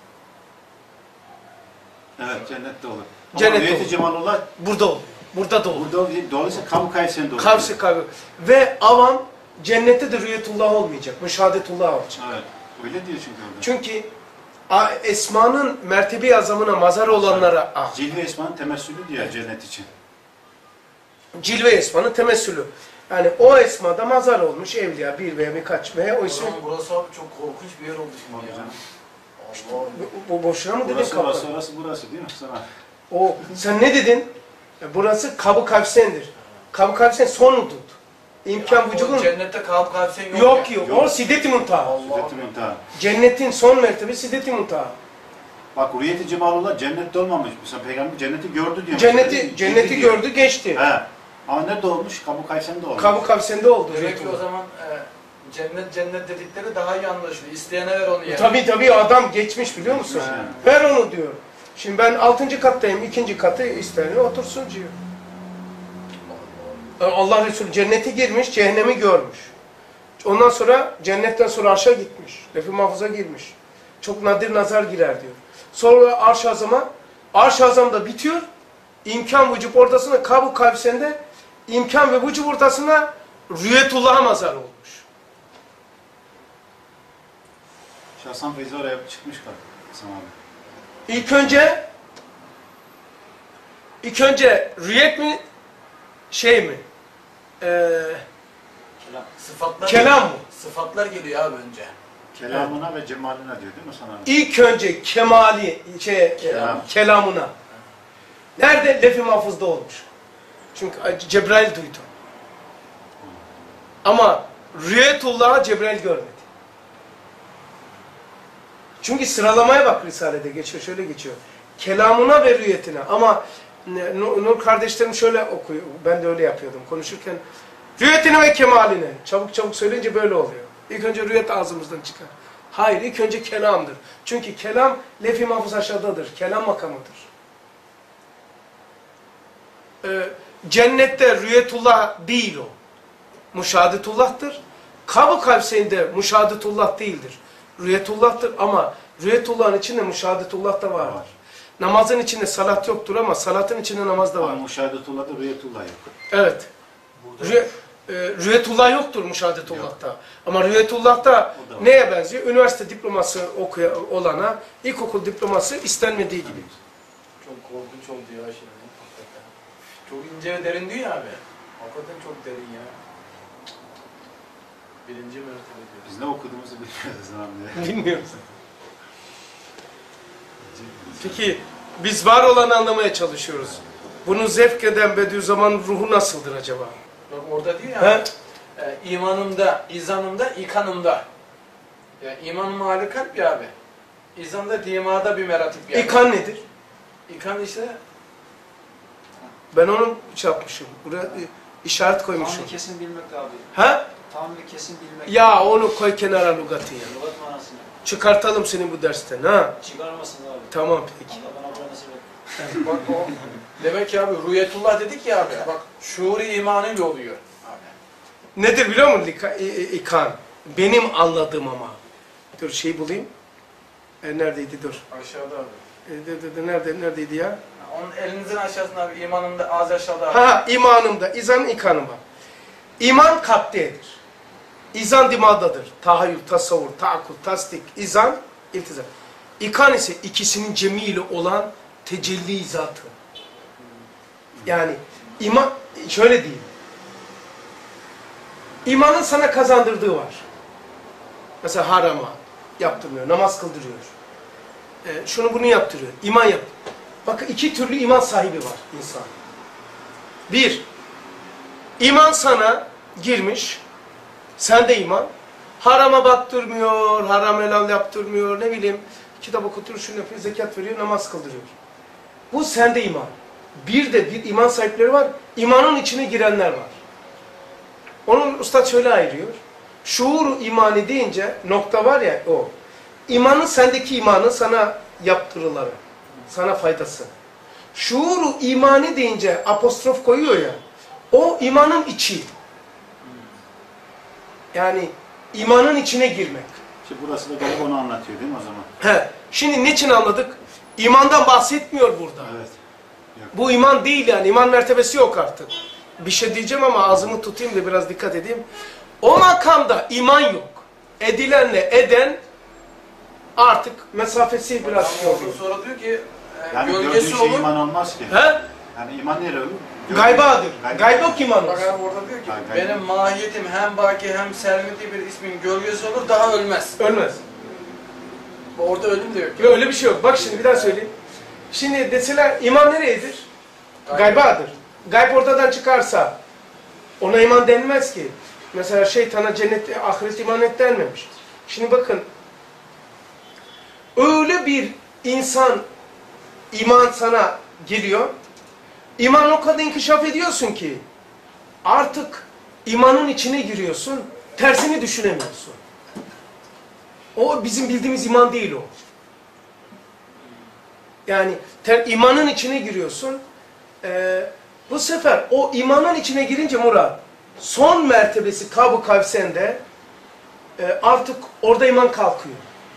Evet, cennette olur. Ama Cennette Rüyet-i olur. Cemalullah Burada olur. Burada da olur. burada dolayısıyla kamu kayısında olur. Kavsi kaybı. Ve avam cennette de rüyetullah olmayacak. Müşahadetullah olacak. Evet, öyle diyor çünkü orada. Çünkü a- esmanın mertebi azamına mazhar olanlara ah, Cilve Esma'nın temessülü diyor cennet için. cilve esmanın temessülü. Yani o esmada mazhar olmuş evliya bir veya birkaç veya o O isim zaman burası abi çok korkunç bir yer oldu şimdi Tabii ya. canım. Allah. bu, bu boşuna mı dedin Burası, kapı? orası, orası, burası değil mi sana? O sen ne dedin? E, burası Kab-ı Kavsen'dir. Kab-ı Kavsen son hudut. İmkan vücudun... Cennette Kab-ı Kavsen yok. Yok ya. yok. Yok. O Sidet-i Muntaha. Sünneti Muntaha. Cennetin son mertebe Sidet-i Muntaha. Bak Rüyet-i Cemalullah cennette olmamış. Mesela Peygamber cenneti gördü diyor. Cenneti, cenneti diyor. gördü, geçti. He. Ama nerede olmuş? Kab-ı Kavsen'de olmuş. Kab-ı Kavsen'de oldu. Demek ki o zaman e, cennet cennet dedikleri daha iyi anlaşılıyor. İsteyene ver onu yani. Tabii tabii adam geçmiş biliyor musun? He. Ver onu diyor. Şimdi ben altıncı kattayım, ikinci katı isteyene otursun diyor. Allah Resulü cennete girmiş, cehennemi görmüş. Ondan sonra cennetten sonra arşa gitmiş. Lef-i Mahfuz'a girmiş. Çok nadir nazar girer diyor. Sonra Arş-ı Azam'a, Arş-ı Azam'da bitiyor. İmkan vücub ortasında, Kab-ı Kavsen'de imkan ve vücub ortasında Rüyetullah'a mazar olmuş. Şahsan Feyzi oraya çıkmış kaldı. Hasan abi. İlk önce ilk önce rüyet mi şey mi? Ee, Sıfatlar kelam mı? Sıfatlar geliyor abi önce. Kelamına ve cemaline diyor değil mi Hasan abi? İlk önce kemali şey Kelam. e, kelamına. Nerede? Lef-i Mahfuz'da olmuş. Çünkü Cebrail duydu. Ama Rüyetullah'a Cebrail görmedi. Çünkü sıralamaya bak Risale'de geçiyor, şöyle geçiyor. Kelamına ve rüyetine. Ama Nur, Nur kardeşlerim şöyle okuyor, ben de öyle yapıyordum konuşurken. Rüyetine ve kemaline. Çabuk çabuk söyleyince böyle oluyor. İlk önce rüyet ağzımızdan çıkar. Hayır, ilk önce kelamdır. Çünkü kelam lef-i mahfuz aşağıdadır. Kelam makamıdır. Ee, cennette rüyetullah değil o. Muşahadetullah'tır. Kab-ı Kavsen'de muşahadetullah değildir. Rüyetullah'tır ama rüyetullah'ın içinde muşahadetullah da vardır. Var. Namazın içinde salat yoktur ama salatın içinde namaz da var. Ama müşahedetullah'da rüyetullah yok. Evet. Rüye, e, rüyetullah yoktur muşahadetullah'ta. Yok. Ama rüyetullah'ta neye benziyor? Üniversite diploması okuyan olana ilkokul diploması istenmediği gibi. Çok korkunç oldu ya şimdi. Çok ince ve derin diyor ya abi. Hakikaten çok derin ya. Birinci mertebe diyor. Biz ne okuduğumuzu bilmiyoruz Hasan abi. Bilmiyoruz. Peki biz var olanı anlamaya çalışıyoruz. Bunu zevk eden Bediüzzaman ruhu nasıldır acaba? Bak orada diyor ya, He? e, imanımda, izanımda, ikanımda. Yani imanım hali kalp ya abi. İzanımda dimada bir meratip yani. İkan nedir? İkan işte Ben onu şey yapmışım. Buraya e, işaret koymuşum. Tamamı kesin bilmek abi. Ha? Tamamı kesin bilmek. Ya onu koy kenara lügatı ya. Lugat manasını. Çıkartalım seni bu dersten ha. Çıkarmasın abi. Tamam peki. Allah bana bu nasip et. bak o demek ki abi rüyetullah dedik ya abi. Bak şuur-i imanıyla oluyor abi. Nedir biliyor musun Lika- i- i- İkan? Benim anladığım ama. Dur şeyi bulayım. E, neredeydi dur. Aşağıda abi. E, de, de, de, nerede, neredeydi ya? Onun elinizin aşağısında abi imanımda az aşağıda abi. Ha imanımda. İzan ikanıma. İman kalptedir. İzan dimadadır. Tahayyül, tasavvur, taakkul, tasdik, izan, iltizam. İkan ise ikisinin cemiyle olan tecelli zatı. Yani iman, şöyle diyeyim. İmanın sana kazandırdığı var. Mesela harama yaptırmıyor, namaz kıldırıyor. Ee, şunu bunu yaptırıyor, iman yap. Bakın iki türlü iman sahibi var insan. Bir, iman sana girmiş, sende iman. Harama baktırmıyor, haram helal yaptırmıyor, ne bileyim, kitap okutuyor, şunu yapıyor, zekat veriyor, namaz kıldırıyor. Bu sende iman. Bir de bir iman sahipleri var, imanın içine girenler var. Onun ustad şöyle ayırıyor. Şuuru imani deyince nokta var ya o. İmanın sendeki imanın sana yaptırıları, sana faydası. Şuuru imani deyince apostrof koyuyor ya. O imanın içi. Yani imanın içine girmek. İşte burası da galiba onu anlatıyor değil mi o zaman? He. Şimdi niçin anladık? İmandan bahsetmiyor burada. Evet. Yok. Bu iman değil yani. İman mertebesi yok artık. Bir şey diyeceğim ama ağzımı tutayım da biraz dikkat edeyim. O makamda iman yok. Edilenle eden artık mesafesi biraz Ama oluyor. ondan sonra diyor ki e, Yani gördüğün gölgesi şey olur. iman olmaz ki. He? Yani iman nereye olur? Gaybadır. Gayb- Gaybok iman Bak olsun. abi orada diyor ki Ha, gayb- benim mahiyetim hem baki hem sermedi bir ismin gölgesi olur daha ölmez. Ölmez. Orada ölüm de yok. Yok öyle bir şey yok. Bak şimdi bir daha söyleyeyim. Şimdi deseler iman nereyedir? Gaybadır. Gayb ortadan çıkarsa ona iman denmez ki. Mesela şeytana cennet, ahiret iman et denmemiş. Şimdi bakın, öyle bir insan iman sana geliyor, iman o kadar inkişaf ediyorsun ki artık imanın içine giriyorsun, tersini düşünemiyorsun. O bizim bildiğimiz iman değil o. Yani ter, imanın içine giriyorsun. Ee, bu sefer o imanın içine girince Murat, son mertebesi Kab-ı Kavsen'de e, artık orada iman kalkıyor.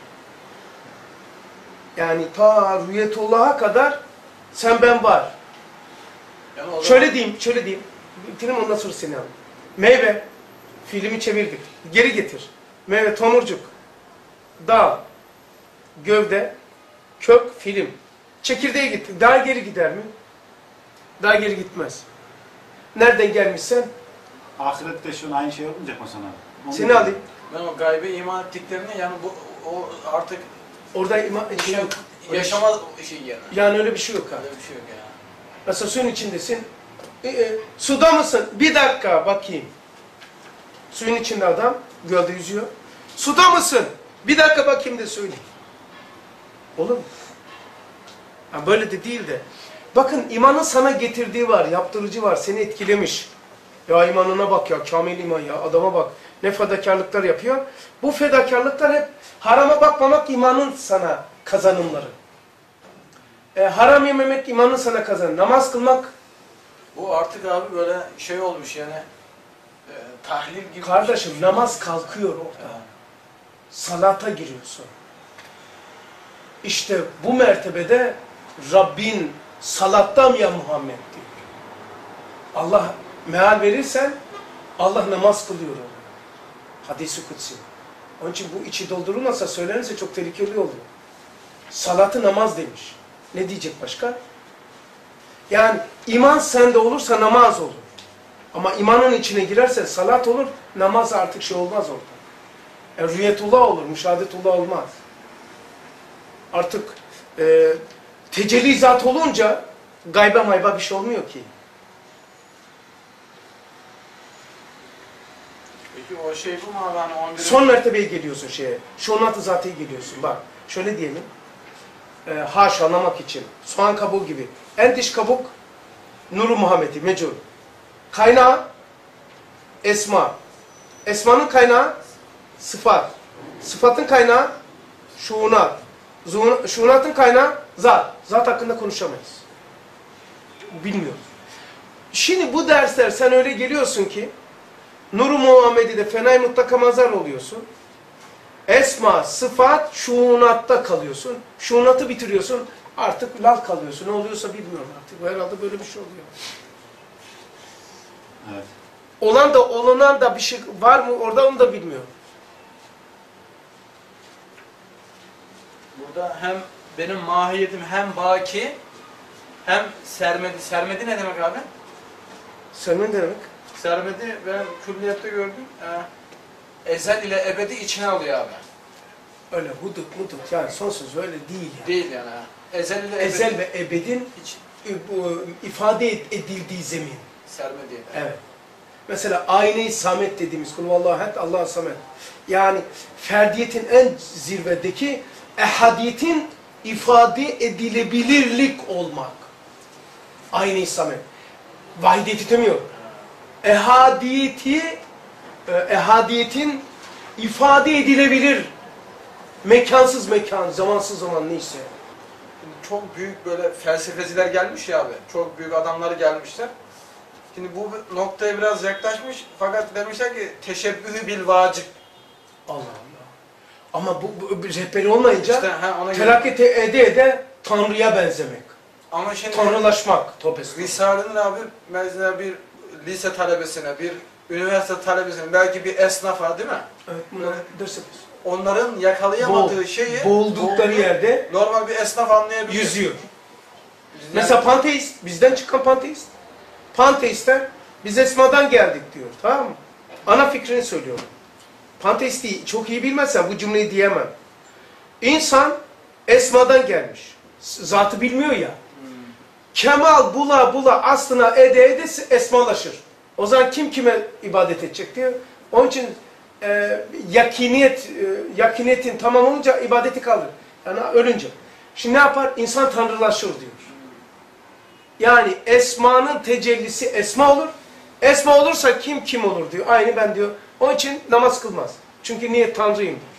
Yani ta Rüyetullah'a kadar sen ben var. Yani o Şöyle zaman- diyeyim, şöyle diyeyim. Bitirim ondan sonra seni alayım. Meyve, filmi çevirdik. Geri getir. Meyve, tomurcuk, dağ, gövde, kök, film. Çekirdeğe gitti. Daha geri gider mi? Daha geri gitmez. Nereden gelmişsen Ahirette şu an aynı şey olmayacak mı sana? Onu seni alayım. Ben o gaybe iman ettiklerini yani bu o artık Orada ima, şey yaşam, yok. Öyle yaşama şey yani. bir şey- Yani öyle bir şey yok ha. Öyle bir şey yok ya. Mesela suyun içindesin. E, e, suda mısın? Bir dakika bakayım. Suyun içinde adam gölde yüzüyor. Suda mısın? Bir dakika bakayım de söyle. Olur mu? Ha, böyle de değil de. Bakın imanın sana getirdiği var, yaptırıcı var, seni etkilemiş. Ya imanına bak ya, kamil iman ya, adama bak. Ne fedakarlıklar yapıyor. Bu fedakarlıklar hep harama bakmamak imanın sana kazanımları. E, haram yememek imanın sana kazanımı. Namaz kılmak, Bu artık abi böyle şey olmuş yani e, tahlil gibi. kardeşim bir şey. namaz kalkıyor orada. Ya. Salata giriyorsun. İşte bu mertebede Rabbin salattam ya Muhammed diyor. Allah meal verirsen Allah namaz kılıyor onu. Hadis-i kutsi. Onun için bu içi doldurulmasa söylenirse çok tehlikeli oluyor. Salatı namaz demiş. Ne diyecek başka? Yani iman sende olursa namaz olur. Ama imanın içine girersen salat olur, namaz artık şey olmaz orada. Yani rüyetullah olur, müşahadetullah olmaz. Artık e, tecelli zat olunca gayba mayba bir şey olmuyor ki. Peki o şey bu mu abi hani on bir Son mertebeye geliyorsun şeye. Şunat-ı zateye geliyorsun. Bak şöyle diyelim. E, haş anlamak için. Soğan kabuğu gibi. En dış kabuk Nur-u Muhammed'i, mecul. Kaynağı esma. Esmanın kaynağı sıfat. Sıfatın kaynağı şuunat. Zuhun- Şuunatın kaynağı zat. Zat hakkında konuşamayız. Bilmiyoruz. Şimdi bu dersler sen öyle geliyorsun ki Nur-u Muhammedi'de fenay mutlaka mazar oluyorsun. Esma, sıfat, şuunatta kalıyorsun. Şuunatı bitiriyorsun. Artık lal kalıyorsun. Ne oluyorsa bilmiyorum artık. Herhalde böyle bir şey oluyor. Evet. Olan da olunan da bir şey var mı orada onu da bilmiyorum. Burada hem benim mahiyetim hem baki hem sermedi. Sermedi ne demek abi? Sen ne demek? Sermedi ben külliyette gördüm. Ee, ezel ile ebedi içine alıyor abi. Öyle hudut mudut yani sonsuz öyle değil yani. Değil yani. ha. Ezel ile ebedi. Ezel ve ebedin İç, e, bu, ifade edildiği zemin. sermedi. Evet. Mesela ayne-i samet dediğimiz kul vallahi had Allah'a samet. Yani ferdiyetin en zirvedeki ehadiyetin ifade edilebilirlik olmak. Ayne-i samet. Vahidiyeti demiyor. Ehadiyeti e, ehadiyetin ifade edilebilir. Mekansız mekan, zamansız zaman neyse. Çok büyük böyle felsefeciler gelmiş ya abi. Çok büyük adamlar gelmişler. Şimdi bu noktaya biraz yaklaşmış fakat demişler ki teşebbühü bil vacip. Allah Allah. Ama bu, bu bir rehberi olmayınca İşte ha, ona göre. terakki ede ede Tanrı'ya benzemek. Ama şimdi Tanrılaşmak. Topes. Risale'nin abi mesela bir lise talebesine, bir üniversite talebesine, belki bir esnafa değil mi? Evet, bunlar ders yapıyoruz. Onların yakalayamadığı şeyi boğuldukları yerde normal bir esnaf anlayabiliyor. yüzüyor. Biz yani- Mesela panteist, bizden çıkan panteist. Panteistler, biz esmadan geldik diyor, tamam mı? Ana fikrini söylüyorum. Panteisti çok iyi bilmezsen bu cümleyi diyemem. İnsan esmadan gelmiş. Zatı bilmiyor ya. Kemal bula bula aslına ede ede esmalaşır. O zaman kim kime ibadet edecek diyor. Onun için e, yakiniyet, e, yakiniyetin tamam olunca ibadeti kalır. Yani ölünce. Şimdi ne yapar? İnsan tanrılaşır diyor. Yani esmanın tecellisi esma olur. Esma olursa kim kim olur diyor. Aynı ben diyor. Onun için namaz kılmaz. Çünkü niye Tanrıyım diyor.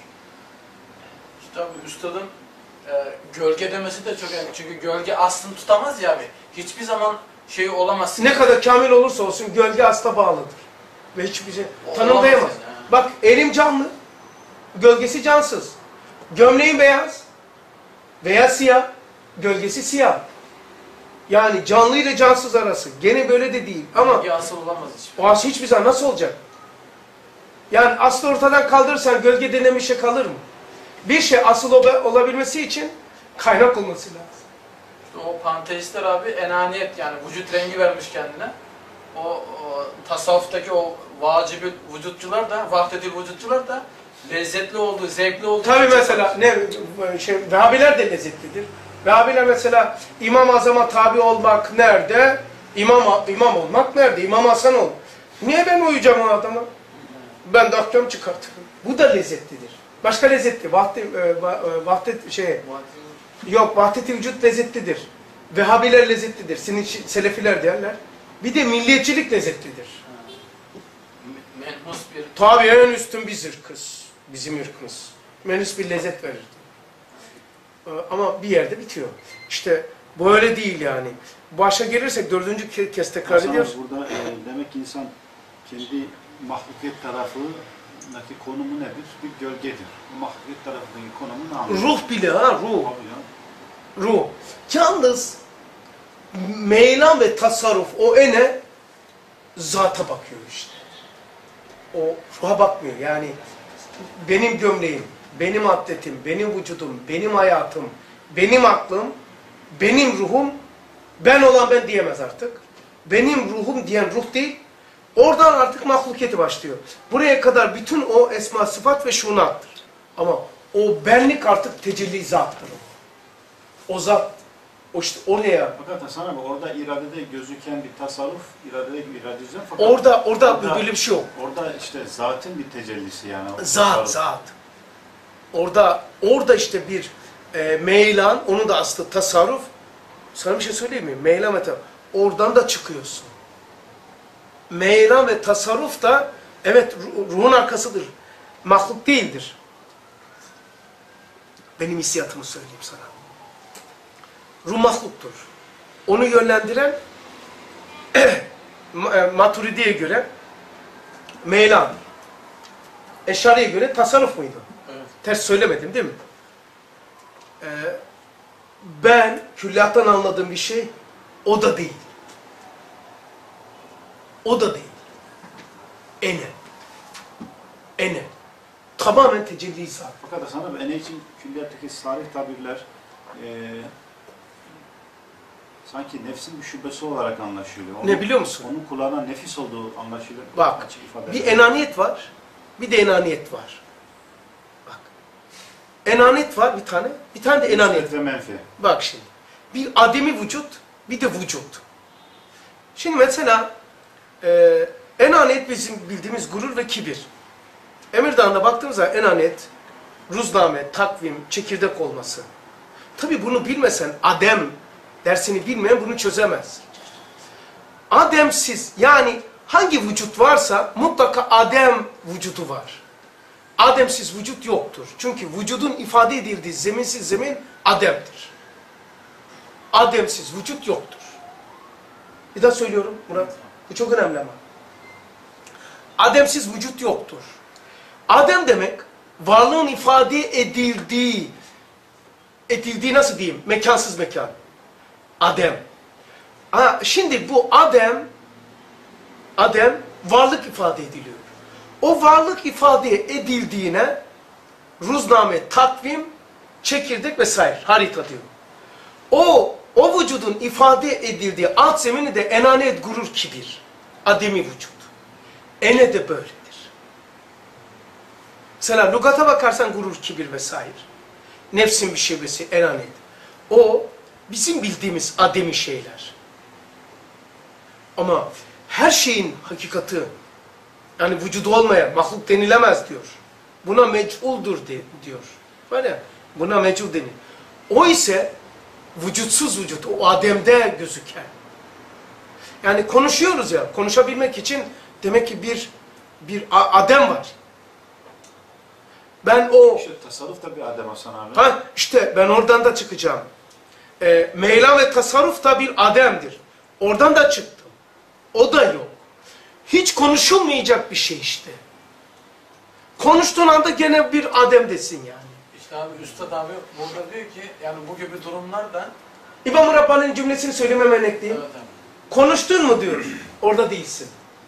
Tabii üstadın e, gölge demesi de çok önemli. Çünkü gölge aslını tutamaz ya abi. Hiçbir zaman şey olamaz. Ne kadar kamil olursa olsun gölge asla bağlıdır. Ve hiçbir şey O tanımlayamaz. olamaz yani. Bak elim canlı. Gölgesi cansız. Gömleğim beyaz. Veya siyah. Gölgesi siyah. Yani canlı ile cansız arası. Gene böyle de değil. Ama Gölge asıl olamaz hiçbir. o as hiçbir zaman nasıl olacak? Yani aslı ortadan kaldırırsan gölge denen bir şey kalır mı? Bir şey asıl olabilmesi için kaynak olması lazım. İşte o panteistler abi enaniyet yani vücut rengi vermiş kendine. O, o tasavvuftaki o vacibi vücutçular da, vahdetil vücutçular da lezzetli olduğu, zevkli olduğu. Tabii mesela ne şey Vehhabiler de lezzetlidir. Vehhabiler mesela İmam-ı Azam'a tabi olmak nerede? İmam imam olmak nerede? İmam Hasan ol. Niye ben uyuyacağım o adama? Ben de akşam çıkartırım. Bu da lezzetlidir. Başka lezzetli. Vahdet, vahdet şey yok vahdet-i vücut lezzetlidir. Vehhabiler lezzetlidir. Senin Selefiler derler. Bir de milliyetçilik lezzetlidir. Menhus bir... Tabii en üstün biz ırkız. Bizim ırkımız. Menhus bir lezzet verir. Ama bir yerde bitiyor. İşte böyle değil yani. Başa gelirsek dördüncü ke kez tekrar Hasan ediyoruz. Burada e, demek ki insan kendi mahlukiyet tarafındaki konumu nedir? Bir gölgedir. Bu mahlukiyet tarafındaki konumu ne anlıyor? Ruh bile ha ruh. Tabii ya. Ruh. Yalnız meylan ve tasarruf o ene zata bakıyor işte. O ruha bakmıyor. Yani benim gömleğim, benim atletim, benim vücudum, benim hayatım, benim aklım, benim ruhum, ben olan ben diyemez artık. Benim ruhum diyen ruh değil. Oradan artık mahlukiyeti başlıyor. Buraya kadar bütün o esma, sıfat ve şunattır. Ama o benlik artık tecelli zattır. O zat, o işte oraya. Fakat Hasan abi orada iradede gözüken bir tasarruf, iradede bir irade düzen. Fakat Orada, orada, orada böyle bir şey yok. Orada işte zatın bir tecellisi yani. O Zat, tasarruf. zat. Orada, orada işte bir e, meylan, onun da aslı tasarruf. Sana bir şey söyleyeyim mi? Meylan ve tasarruf. Oradan da çıkıyorsun. Meylan ve tasarruf da, evet ruhun arkasıdır. Mahluk değildir. Benim hissiyatımı söyleyeyim sana. Ruh mahluktur. Onu yönlendiren Maturidi'ye göre meylan. Eşari'ye göre tasarruf muydu? Evet. Ters söylemedim değil mi? Ee, ben külliyattan anladığım bir şey o da değil. O da değil. Ene. Ene. Tamamen tecelli zat. Fakat Hasan abi ene için külliyattaki sarih tabirler e, sanki nefsin bir şubesi olarak anlaşılıyor. Onun, Ne biliyor musun? Onun kulağına nefis olduğu anlaşılıyor. Bak, Açık ifade bir eder. enaniyet var, bir de enaniyet var. Bak, enaniyet var bir tane, bir tane de enaniyet. Müsbet ve menfi. Bak şimdi, bir ademi vücut, bir de vücut. Şimdi mesela, e, enaniyet bizim bildiğimiz gurur ve kibir. Emirdağ'ına baktığımızda enaniyet, ruzname, takvim, çekirdek olması. Tabi bunu bilmesen, adem dersini bilmeyen bunu çözemez. Ademsiz, yani hangi vücut varsa mutlaka adem vücudu var. Ademsiz vücut yoktur. Çünkü vücudun ifade edildiği zeminsiz zemin ademdir. Ademsiz vücut yoktur. Bir daha söylüyorum Murat. Bu çok önemli ama. Ademsiz vücut yoktur. Adem demek varlığın ifade edildiği, edildiği nasıl diyeyim? Mekansız mekan. Adem. Ha, şimdi bu Adem, Adem varlık ifade ediliyor. O varlık ifade edildiğine ruzname, takvim, çekirdek vesaire harita diyor. O, o vücudun ifade edildiği alt zemini de enaniyet, gurur, kibir. Ademi vücut. Ene de böyledir. Mesela lügata bakarsan gurur, kibir vesaire. Nefsin bir şebesi, enaniyet. O bizim bildiğimiz ademi şeyler. Ama her şeyin hakikati, yani vücudu olmayan, mahluk denilemez diyor. Buna mec'uldur de, diyor. Var ya, buna mec'ul denir. O ise vücutsuz vücut, o Adem'de gözüken. Yani konuşuyoruz ya, konuşabilmek için demek ki bir bir Adem var. Ben o... İşte tasarruf da bir Adem Hasan abi. Ha işte ben oradan da çıkacağım. E, meylan ve tasarruf da bir Adem'dir. Oradan da çıktım. O da yok. Hiç konuşulmayacak bir şey işte. Konuştuğun anda gene bir Adem'desin yani. İşte abi Üstad abi burada diyor ki yani bu gibi durumlardan İmam-ı Rabbani'nin cümlesini söyleyeyim hemen ekleyeyim. evet abi. Konuştun mu diyor. Orada değilsin.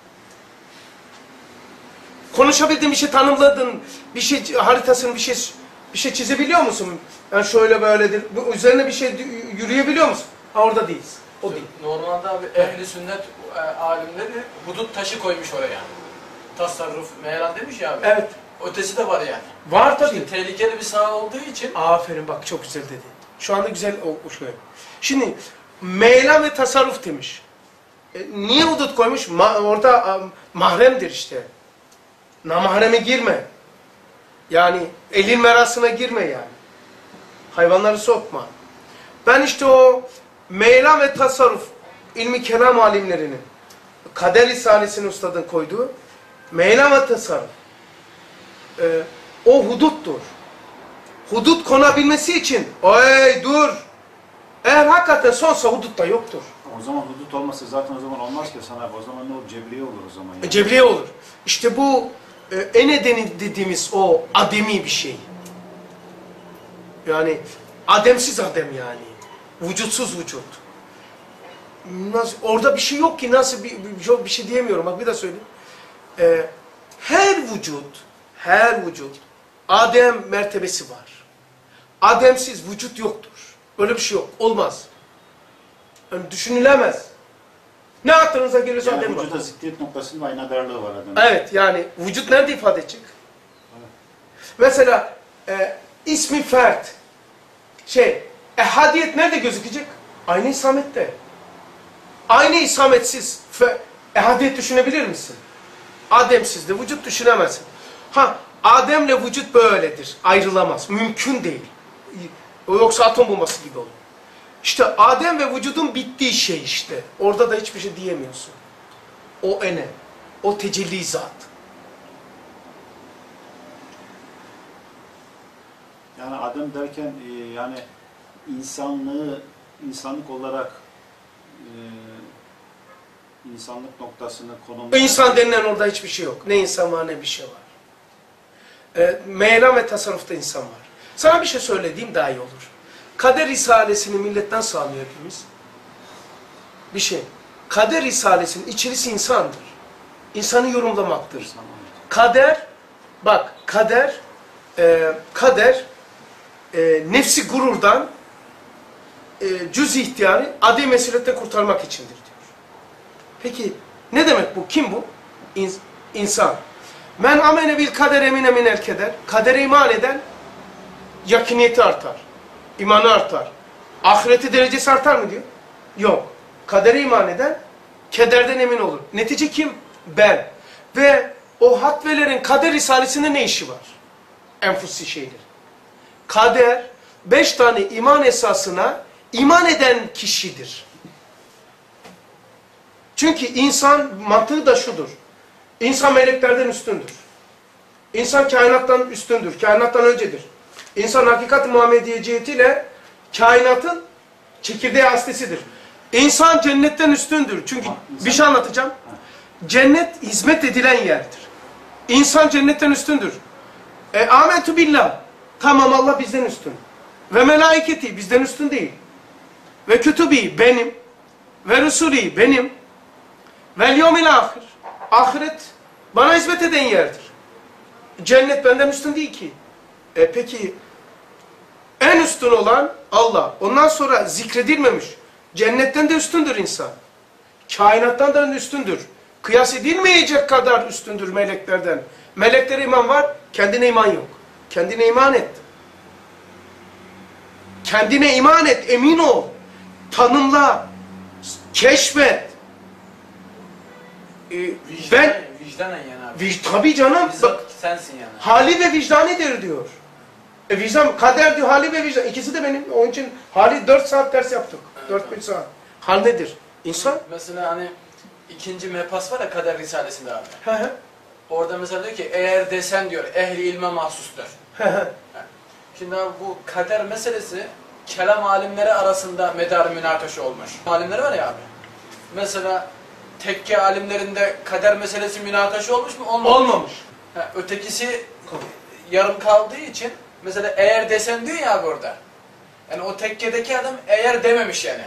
Konuşabildiğin bir şey tanımladın, bir şey haritasını bir şey bir şey çizebiliyor musun? Yani şöyle böyledir. Bu üzerine bir şey yürüyebiliyor musun? Ha orada değilsin. O değil. Normalde abi ehli sünnet e, alimleri hudut taşı koymuş oraya. Tasarruf, meyran demiş ya abi. Evet. Ötesi de var yani. Var tabii. İşte tehlikeli bir saha olduğu için. Aferin bak çok güzel dedi. Şu anda güzel o, o şöyle. Şimdi meylan ve tasarruf demiş. E, niye hudut koymuş? Ma orada um, mahremdir işte. Namahreme girme. Yani elin merasına girme yani. Hayvanları sokma. Ben işte o meylan ve tasarruf ilmi kelam alimlerinin Kader Risalesi'nin ustadın koyduğu meylan ve tasarruf e, o huduttur. Hudut konabilmesi için ey dur eğer hakikaten sonsa hudut da yoktur. O zaman hudut olmasa zaten o zaman olmaz ki Hasan abi. O zaman ne olur? Cebriye olur o zaman. Yani. E, cebriye olur. İşte bu e, en edeni dediğimiz o ademi bir şey. Yani ademsiz adem yani. Vücutsuz vücut. Nasıl, orada bir şey yok ki nasıl bir, bir, bir şey diyemiyorum. Bak bir daha söyleyeyim. Ee, her vücut, her vücut Adem mertebesi var. Ademsiz vücut yoktur. Böyle bir şey yok. Olmaz. Yani düşünülemez. Ne aklınıza gelirse Yani Adem var. vücuda ziddiyet noktasında aynadarlığı var adamın. Evet yani vücut nerede ifade edecek? Evet. Mesela e, ismi fert, şey, ehadiyet nerede gözükecek? Aynı İslamette. Aynı İslametsiz fe, ehadiyet düşünebilir misin? Ademsiz de vücut düşünemezsin. Ha, Adem'le vücut böyledir. Ayrılamaz. Mümkün değil. Yoksa atom bombası gibi olur. İşte Adem ve vücudun bittiği şey işte. Orada da hiçbir şey diyemiyorsun. O ene. O tecelli zat. Yani Adem derken e, yani insanlığı insanlık olarak e, insanlık noktasını konumlandırıyor. İnsan denilen orada hiçbir şey yok. Ne insan var ne bir şey var. E, meyran ve tasarrufta insan var. Sana bir şey söylediğim daha iyi olur. Kader Risalesi'ni milletten sağlıyor hepimiz. Bir şey. Kader Risalesi'nin içerisi insandır. İnsanı yorumlamaktır. Kader, bak kader, e, kader e, nefsi gururdan e, cüz ihtiyarı adi mesuliyette kurtarmak içindir diyor. Peki ne demek bu? Kim bu? İns insan. Men amene bil kader emine minel keder. Kadere iman eden yakiniyeti artar. İmanı artar. Ahireti derecesi artar mı diyor? Yok. Kadere iman eden kederden emin olur. Netice kim? Ben. Ve o hatvelerin kader risalesinde ne işi var? Enfusi şeydir. Kader, beş tane iman esasına iman eden kişidir. Çünkü insan mantığı da şudur. İnsan meleklerden üstündür. İnsan kainattan üstündür. Kainattan öncedir. İnsan hakikat-ı Muhammediye cihetiyle kainatın çekirdeği aslisidir. İnsan cennetten üstündür. Çünkü Ha, bir şey anlatacağım. Cennet hizmet edilen yerdir. İnsan cennetten üstündür. E, amentu billah. Tamam Allah bizden üstün. Ve melaiketi bizden üstün değil. Ve kütübi benim. Ve rusuli benim. Vel yevmil ahir. Ahiret bana hizmet eden yerdir. Cennet benden üstün değil ki. E peki en üstün olan Allah. Ondan sonra zikredilmemiş. Cennetten de üstündür insan. Kainattan da üstündür. Kıyas edilmeyecek kadar üstündür meleklerden. Meleklere iman var, kendine iman yok. Kendine iman et. Kendine iman et, emin ol. tanımla, keşfet. Ee, Vicdan, ben, vicdanen yani abi. vic, tabii canım, Bizzat sensin yani. hali ve vicdanidir diyor. E vicdan, kader diyor, hali ve vicdan. İkisi de benim. Onun için hali dört saat ders yaptık. Evet, dört evet. beş saat. Hal nedir? İnsan. Mesela hani ikinci mebhas var ya Kader Risalesi'nde abi. Hı hı. Orada mesela diyor ki eğer desen diyor ehli ilme mahsustur. Hı hı. Şimdi abi bu kader meselesi kelam alimleri arasında medar münakaşa olmuş. Alimleri var ya abi. Mesela tekke alimlerinde kader meselesi münakaşa olmuş mu? Olmamış. Olmamış. Ha, ötekisi yarım kaldığı için mesela eğer desen diyor ya abi orada. Yani o tekkedeki adam eğer dememiş yani.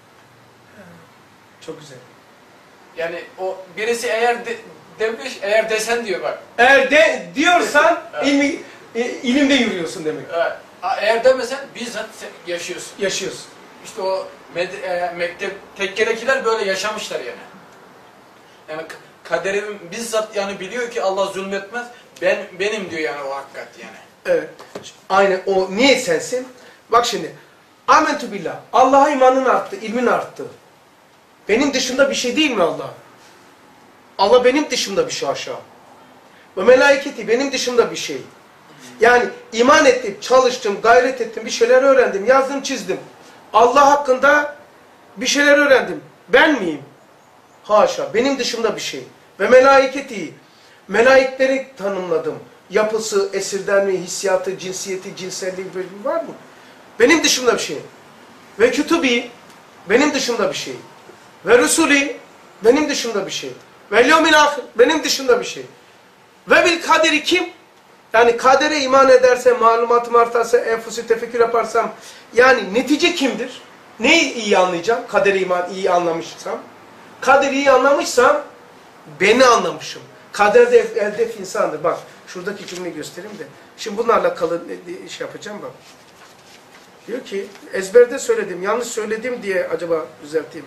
Çok güzel. Yani o birisi eğer de, demiş eğer desen diyor bak. Eğer de diyorsan Evet. ilmi, e, ilimde yürüyorsun demek. Evet. Ha, eğer demesen bizzat sen yaşıyorsun. Yaşıyorsun. İşte o med, e, mektep tekkedekiler böyle yaşamışlar yani. Yani k- kaderim bizzat yani biliyor ki Allah zulmetmez. Ben benim diyor yani o hakikat yani. Evet. Aynen o. Niye sensin? Bak şimdi. Amentu billah. Allah'a imanın arttı, ilmin arttı. Benim dışında bir şey değil mi Allah? Allah benim dışımda bir şey aşağı. Ve melaiketi benim dışımda bir şey. Yani iman ettim, çalıştım, gayret ettim, bir şeyler öğrendim, yazdım, çizdim. Allah hakkında bir şeyler öğrendim. Ben miyim? Haşa, benim dışımda bir şey. Ve melaiketi, melaikleri tanımladım. Yapısı, esirden mi, hissiyatı, cinsiyeti, cinselliği böyle var mı? Benim dışımda bir şey. Ve kütübi, benim dışımda bir şey. Ve Resulü, benim dışımda bir şey. Ve yevmil ahir, benim dışımda bir şey. Ve bil kaderi kim? Yani kadere iman ederse, malumatım artarsa, enfusi tefekkür yaparsam, yani netice kimdir? Neyi iyi anlayacağım? Kaderi iman iyi anlamışsam. Kaderi iyi anlamışsam, beni anlamışım. Kader de hedef insandır. Bak, şuradaki cümleyi göstereyim de. Şimdi bunlarla kalın iş yapacağım bak. Diyor ki, ezberde söyledim, yanlış söyledim diye acaba düzelteyim.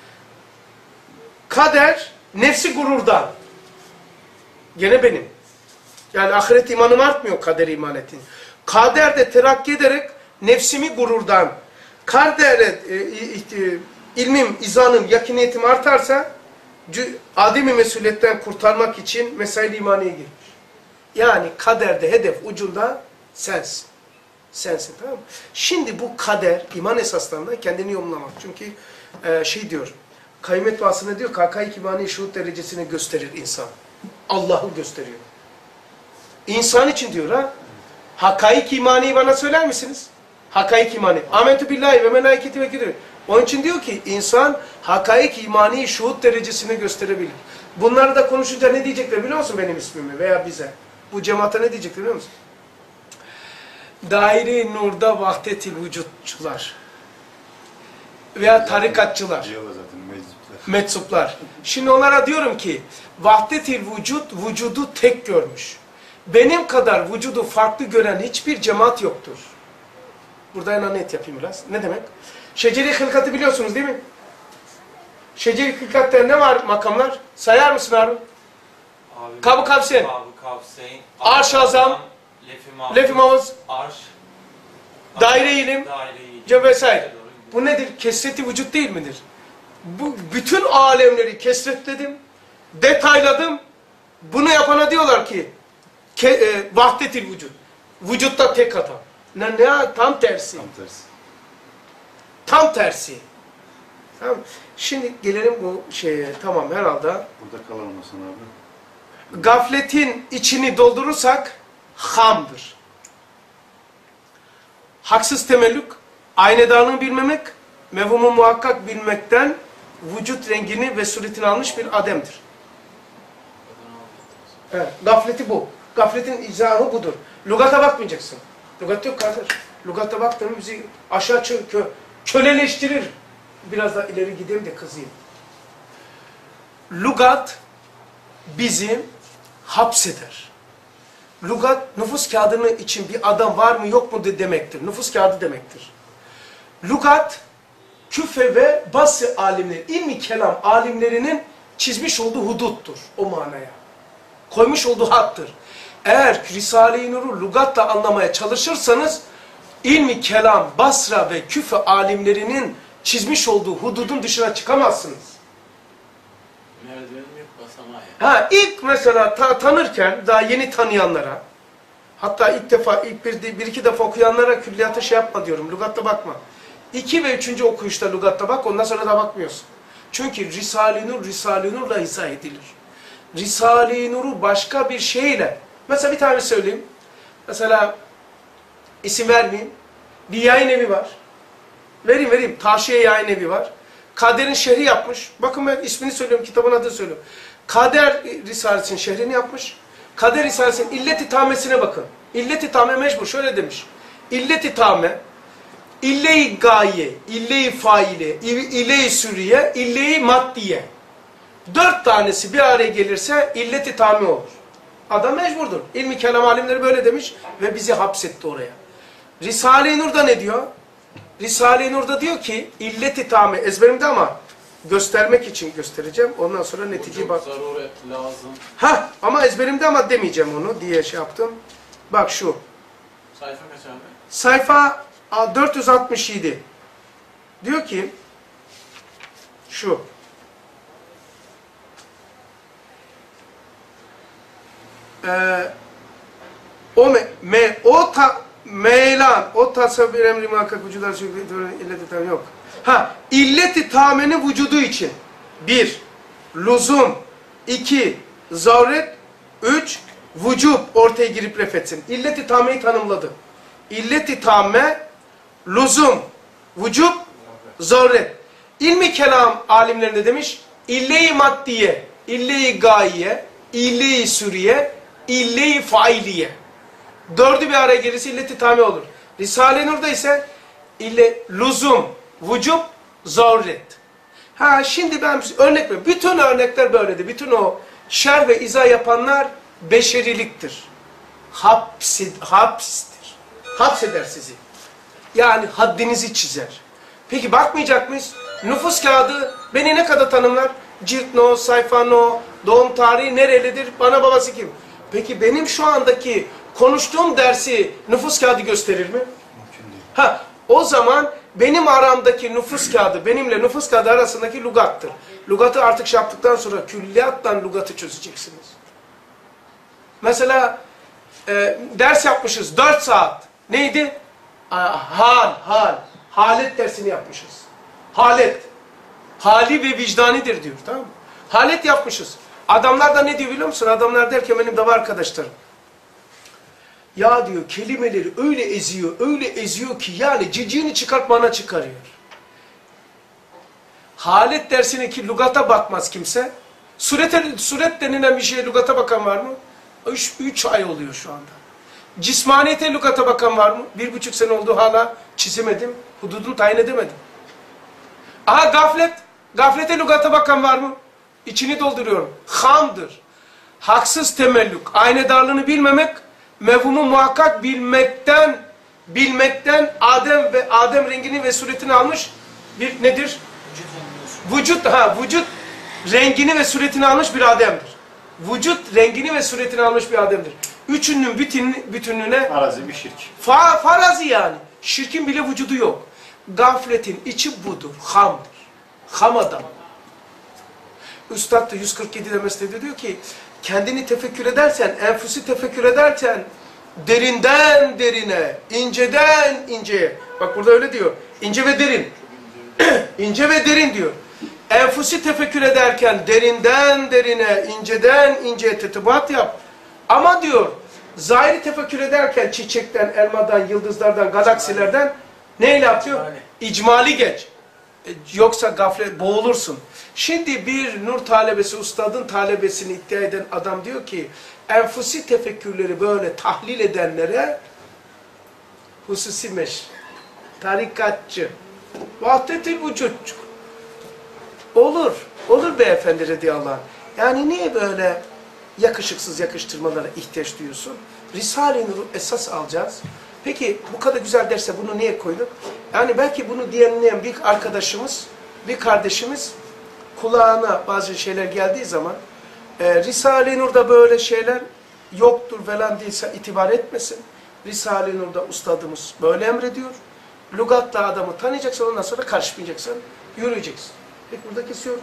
Kader, nefsi gururdan. Gene benim. Yani ahiret imanım artmıyor kader iman ettiğin. Kaderde terakki ederek nefsimi gururdan, kadere e, e, ilmim, izanım, yakiniyetim artarsa ademi mesuliyetten kurtarmak için mesail imaniye girmiş. Yani kaderde hedef ucunda sensin. Sensin, tamam mı? Şimdi bu kader, iman esaslarında kendini yorumlamak. Çünkü e, şey diyor, kıymet bahsinde diyor ki hakaik imani şuhud derecesini gösterir insan. Allah'ı gösteriyor. İnsan için diyor ha. Hakaik imaniyi bana söyler misiniz? Hakaik imani. Amentu billahi ve melaiketi ve kidir. Onun için diyor ki insan hakaik imani şuhud derecesini gösterebilir. Bunları da konuşunca ne diyecekler biliyor musun benim ismimi veya bize? Bu cemaate ne diyecekler biliyor musun? Daire-i Nur'da vahdet-i vücutçular veya tarikatçılar, Diyorlar zaten meczuplar. meczuplar. Şimdi onlara diyorum ki vahdet-i vücut vücudu tek görmüş. Benim kadar vücudu farklı gören hiçbir cemaat yoktur. Burada hemen net yapayım biraz. Ne demek? Şeceri hılkatı biliyorsunuz değil mi? Şeceri hılkatta ne var makamlar? Sayar mısın Harun? Abi, Kab-ı Kavseyn, Kab-ı Kavseyn, Arş-ı Azam, Lef-i Mahfuz, Lef-i Mahfuz, Arş, Daire-i İlim, Daire-i İlim, Cem vesaire. doğru Bu nedir? Kesreti vücut değil midir? Bu bütün alemleri kesretledim, detayladım. Bunu yapana diyorlar ki ke, e, vahdetil vücut. Vücutta tek adam. Ne, ne tam tersi. Tam tersi. Tam tersi. Tamam. Şimdi gelelim bu şeye. Tamam herhalde. Burada kalalım Hasan abi. Gafletin içini doldurursak hamdır. Haksız temellük, aynedarlığını bilmemek, mevhumu muhakkak bilmekten vücut rengini ve suretini almış bir ademdir. Evet, gafleti bu. Gafletin izahı budur. Lugata bakmayacaksın. Lugat yok kardeş. Lugata baktığını bizi aşağı çö kö köleleştirir. Biraz daha ileri gideyim de kızayım. Lugat bizi hapseder. Lugat nüfus kağıdının için bir adam var mı yok mu de demektir. Nüfus kağıdı demektir. Lugat küfe ve bası alimleri, ilmi kelam alimlerinin çizmiş olduğu huduttur o manaya. Koymuş olduğu hattır. Eğer Risale-i Nur'u lugatla anlamaya çalışırsanız ilmi kelam, Basra ve küfe alimlerinin çizmiş olduğu hududun dışına çıkamazsınız. Merdivenim yok, basamağı ya. Ha, ilk mesela ta tanırken daha yeni tanıyanlara, hatta ilk defa ilk bir, bir iki defa okuyanlara külliyata şey yapma diyorum, lügatta bakma. İki ve üçüncü okuyuşta lügatta bak, ondan sonra da bakmıyorsun. Çünkü Risale-i Nur, Risale-i Nur'la izah edilir. Risale-i Nur'u başka bir şeyle, mesela bir tane söyleyeyim, mesela isim vermeyeyim, bir yayın evi var. Vereyim vereyim, Taşiye Yayın Evi var. Kader'in şerhi yapmış. Bakın ben ismini söylüyorum, kitabın adını söylüyorum. Kader Risalesi'nin şerhini yapmış. Kader Risalesi'nin illet-i tamesine bakın. İllet-i tame mecbur, şöyle demiş. İllet-i tame, ille-i gaye, ille-i faile, ille-i sürriye, ille-i maddiye. Dört tanesi bir araya gelirse illet-i tame olur. Adam mecburdur. İlmi kelam alimleri böyle demiş ve bizi hapsetti oraya. Risale-i Nur'da ne diyor? Risale-i Nur'da diyor ki illet-i tame ezberimde ama göstermek için göstereceğim. Ondan sonra neticeyi bak. Zaruret lazım. Ha ama ezberimde ama demeyeceğim onu diye şey yaptım. Bak şu. Sayfa kaç abi? Sayfa dört yüz altmış yedi. Diyor ki şu. Ee, o me, me o ta Meylan, o tasavvur emri muhakkak vücudlar illeti tam yok. Ha, illeti tamenin vücudu için. Bir, lüzum. iki, zaruret. Üç, vücub ortaya girip refetsin. İlleti tameyi tanımladı. İlleti tame, lüzum, vücub, zaruret. İlmi kelam alimlerinde demiş, ille-i maddiye, ille-i gayiye, ille-i sürriye, ille-i failiye. Dördü bir araya gelirse illet-i tame olur. Risale-i Nur'da ise ille lüzum, vücub, zaruret. Ha şimdi ben örnek veriyorum. Bütün örnekler böyledir. Bütün o şerh ve izah yapanlar beşeriliktir. Hapsi, hapstir. Hapseder sizi. Yani haddinizi çizer. Peki bakmayacak mıyız? Nüfus kağıdı beni ne kadar tanımlar? Cilt no, sayfa no, doğum tarihi nerelidir, bana babası kim? Peki benim şu andaki konuştuğum dersi nüfus kağıdı gösterir mi? Mümkün değil. Ha, o zaman benim aramdaki nüfus kağıdı, benimle nüfus kağıdı arasındaki lugattır. Lugatı artık şey yaptıktan sonra külliyattan lugatı çözeceksiniz. Mesela e, ders yapmışız dört saat. Neydi? Aa, hal, hal. Halet dersini yapmışız. Halet. Hali ve vicdanidir diyor, tamam mı? Halet yapmışız. Adamlar da ne diyor biliyor musun? Adamlar derken benim de var arkadaşlarım. Ya diyor kelimeleri öyle eziyor, öyle eziyor ki yani ciciğini çıkartmana çıkarıyor. Halet dersine ki lügata bakmaz kimse. Surete, suret denilen bir şeye lügata bakan var mı? Üç, üç ay oluyor şu anda. Cismaniyete lügata bakan var mı? Bir buçuk sene oldu hala çizemedim. Hududunu tayin edemedim. Aha gaflet. Gaflete lügata bakan var mı? İçini dolduruyorum. Hamdır. Haksız temellük. Aynedarlığını bilmemek, mevhumu muhakkak bilmekten, bilmekten Adem ve Adem rengini ve suretini almış bir nedir? Vücut, ha vücut rengini ve suretini almış bir Adem'dir. Vücut rengini ve suretini almış bir Adem'dir. Üçünün bütün, bütünlüğüne Arazi bir şirk. fa, farazi yani. Şirkin bile vücudu yok. Gafletin içi budur. Hamdır. Ham adam. Üstad da yüz kırk yedide meslede diyor ki kendini tefekkür edersen, enfüsü tefekkür edersen derinden derine, inceden inceye. Bak burada öyle diyor. İnce ve derin. İnce ve derin diyor. Enfüsü tefekkür ederken derinden derine, inceden inceye tetebat yap. Ama diyor zahiri tefekkür ederken çiçekten, elmadan, yıldızlardan, galaksilerden neyle yapıyor? İcmali geç. E, yoksa gaflet boğulursun. Şimdi bir nur talebesi, ustadın talebesini iddia eden adam diyor ki enfusi tefekkürleri böyle tahlil edenlere hususi meş, tarikatçı, vahdet-i vücutçu. Olur, olur beyefendi radıyallahu anh. Yani niye böyle yakışıksız yakıştırmalara ihtiyaç duyuyorsun? Risale-i Nur'u esas alacağız. Peki bu kadar güzel derse bunu niye koyduk? Yani belki bunu dinleyen bir arkadaşımız, bir kardeşimiz kulağına bazı şeyler geldiği zaman e, Risale-i Nur'da böyle şeyler yoktur falan değilse itibar etmesin. Risale-i Nur'da ustadımız böyle emrediyor. Lügatla adamı tanıyacaksın, ondan sonra karışmayacaksın, yürüyeceksin. Peki burada kesiyoruz.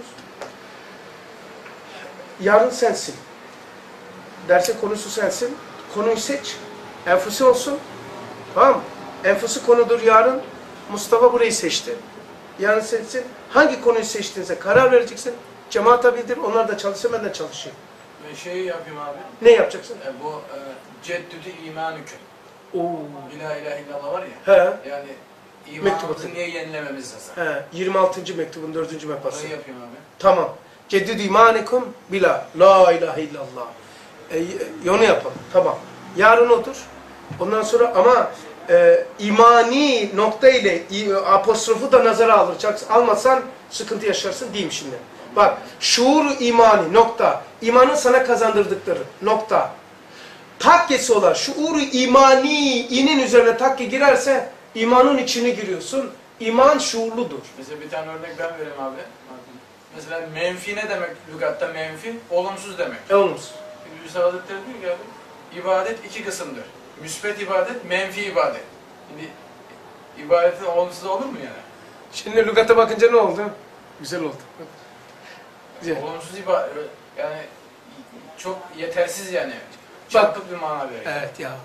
Yarın sensin. Dersin konusu sensin. Konuyu seç. Enfusi olsun. Tamam mı? Enfusi konudur yarın. Mustafa burayı seçti. Yarın seçsin. Hangi konuyu seçtiğinize karar vereceksin. Cemaate bildir. Onlar da çalışıyor, ben de çalışayım. Ben şeyi yapayım abi. Ne yapacaksın? E, bu e, ceddüdü imanüküm. Oo. La ilahe illallah var ya. He. Yani Mektup imanımızı atın. niye yenilememiz lazım? He. yirmi altıncı mektubun dördüncü mefası. Orayı yapayım abi. Tamam. Ceddid imanikum bila la ilahe illallah. E, onu yapalım. Tamam. Yarın odur. Ondan sonra ama e, imani nokta ile i, apostrofu da nazara alacaksın. Almazsan sıkıntı yaşarsın diyeyim şimdi. Bak, şuur imani nokta. İmanın sana kazandırdıkları nokta. Takkesi olan şuur imani inin üzerine takke girerse imanın içine giriyorsun. İman şuurludur. Mesela bir tane örnek ben vereyim abi. Mesela menfi ne demek lügatta menfi? Olumsuz demek. E olumsuz. Hüsnü Hazretleri diyor ki abi, ibadet iki kısımdır. Müsbet ibadet, menfi ibadet. Şimdi ibadetin olumsuz olur mu yani? Şimdi lügata bakınca ne oldu? Güzel oldu. Güzel. Olumsuz ibadet, yani çok yetersiz yani. Çarpık bir mana veriyor. Evet ya.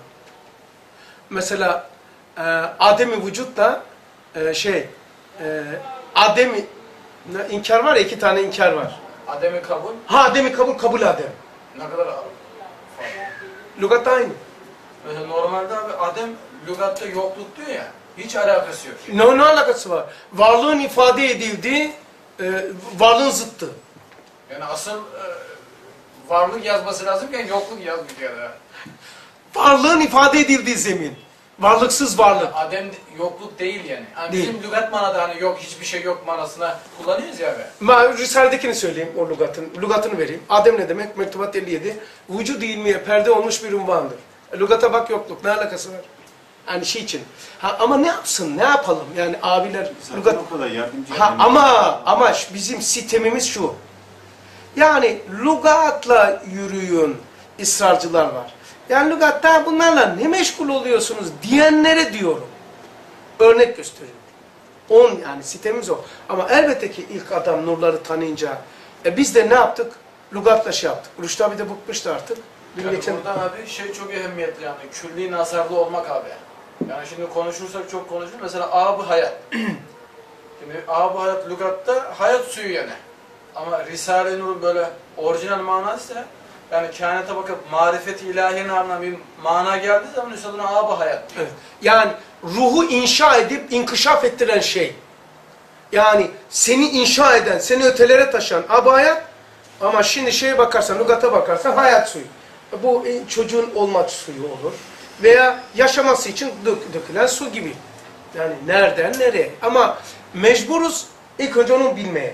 Mesela e, ademi vücutla e, şey e, ademi ne, inkar var ya, iki tane inkar var. Ademi kabul, Ha ademi kabul, kabul adem. ne kadar farklı. Lügatta aynı. Mesela normalde abi adem lügatta yokluk diyor ya, hiç alakası yok. Ne, ne alakası var? Varlığın ifade edildiği e, varlığın zıttı. Yani asıl e, varlık yazması lazımken yokluk yazmış ya da. Varlığın ifade edildiği zemin. Varlıksız varlık. Adem yokluk değil yani. Yani Değil. bizim lügat manada hani yok hiçbir şey yok manasına kullanıyoruz ya abi. Ma Risale'dekini söyleyeyim, o lügatın, lügatını vereyim. Adem ne demek? Mektubat elli yedi. Vücud ilmiye perde olmuş bir unvandır. E, lügata bak, yokluk. Ne alakası var? Yani şey için. Ha, ama ne yapsın, ne yapalım? Yani abiler, Zaten lügat... o kadar yardımcı. Ha, ama, ama bizim sistemimiz şu. Yani lügatla yürüyün ısrarcılar var. Yani lügatta bunlarla ne meşgul oluyorsunuz diyenlere diyorum. Örnek gösteriyorum. On yani sistemimiz o. Ama elbette ki ilk adam nurları tanıyınca e biz de ne yaptık? Lügatla şey yaptık. Rüştü abi de bıkmıştı artık. Dün Yani geçen... buradan abi şey çok ehemmiyetli yani külli nazarlı olmak abi. Yani şimdi konuşursak çok konuşuruz. Mesela ab-ı hayat. Şimdi ab-ı hayat lügatta hayat suyu yani. Ama Risale-i Nur'un böyle orijinal manası ise yani kainata bakıp marifet-i ilahiyenin ardından bir mana geldiği zaman üstadına ab-ı hayat diyor. Evet. Yani ruhu inşa edip inkişaf ettiren şey. Yani seni inşa eden, seni ötelere taşıyan ab-ı hayat. Ama şimdi şeye bakarsan, lügata bakarsan hayat suyu. Bu çocuğun olmak suyu olur. Veya yaşaması için dök, dökülen su gibi. Yani nereden nereye. Ama mecburuz ilk önce onu bilmeye.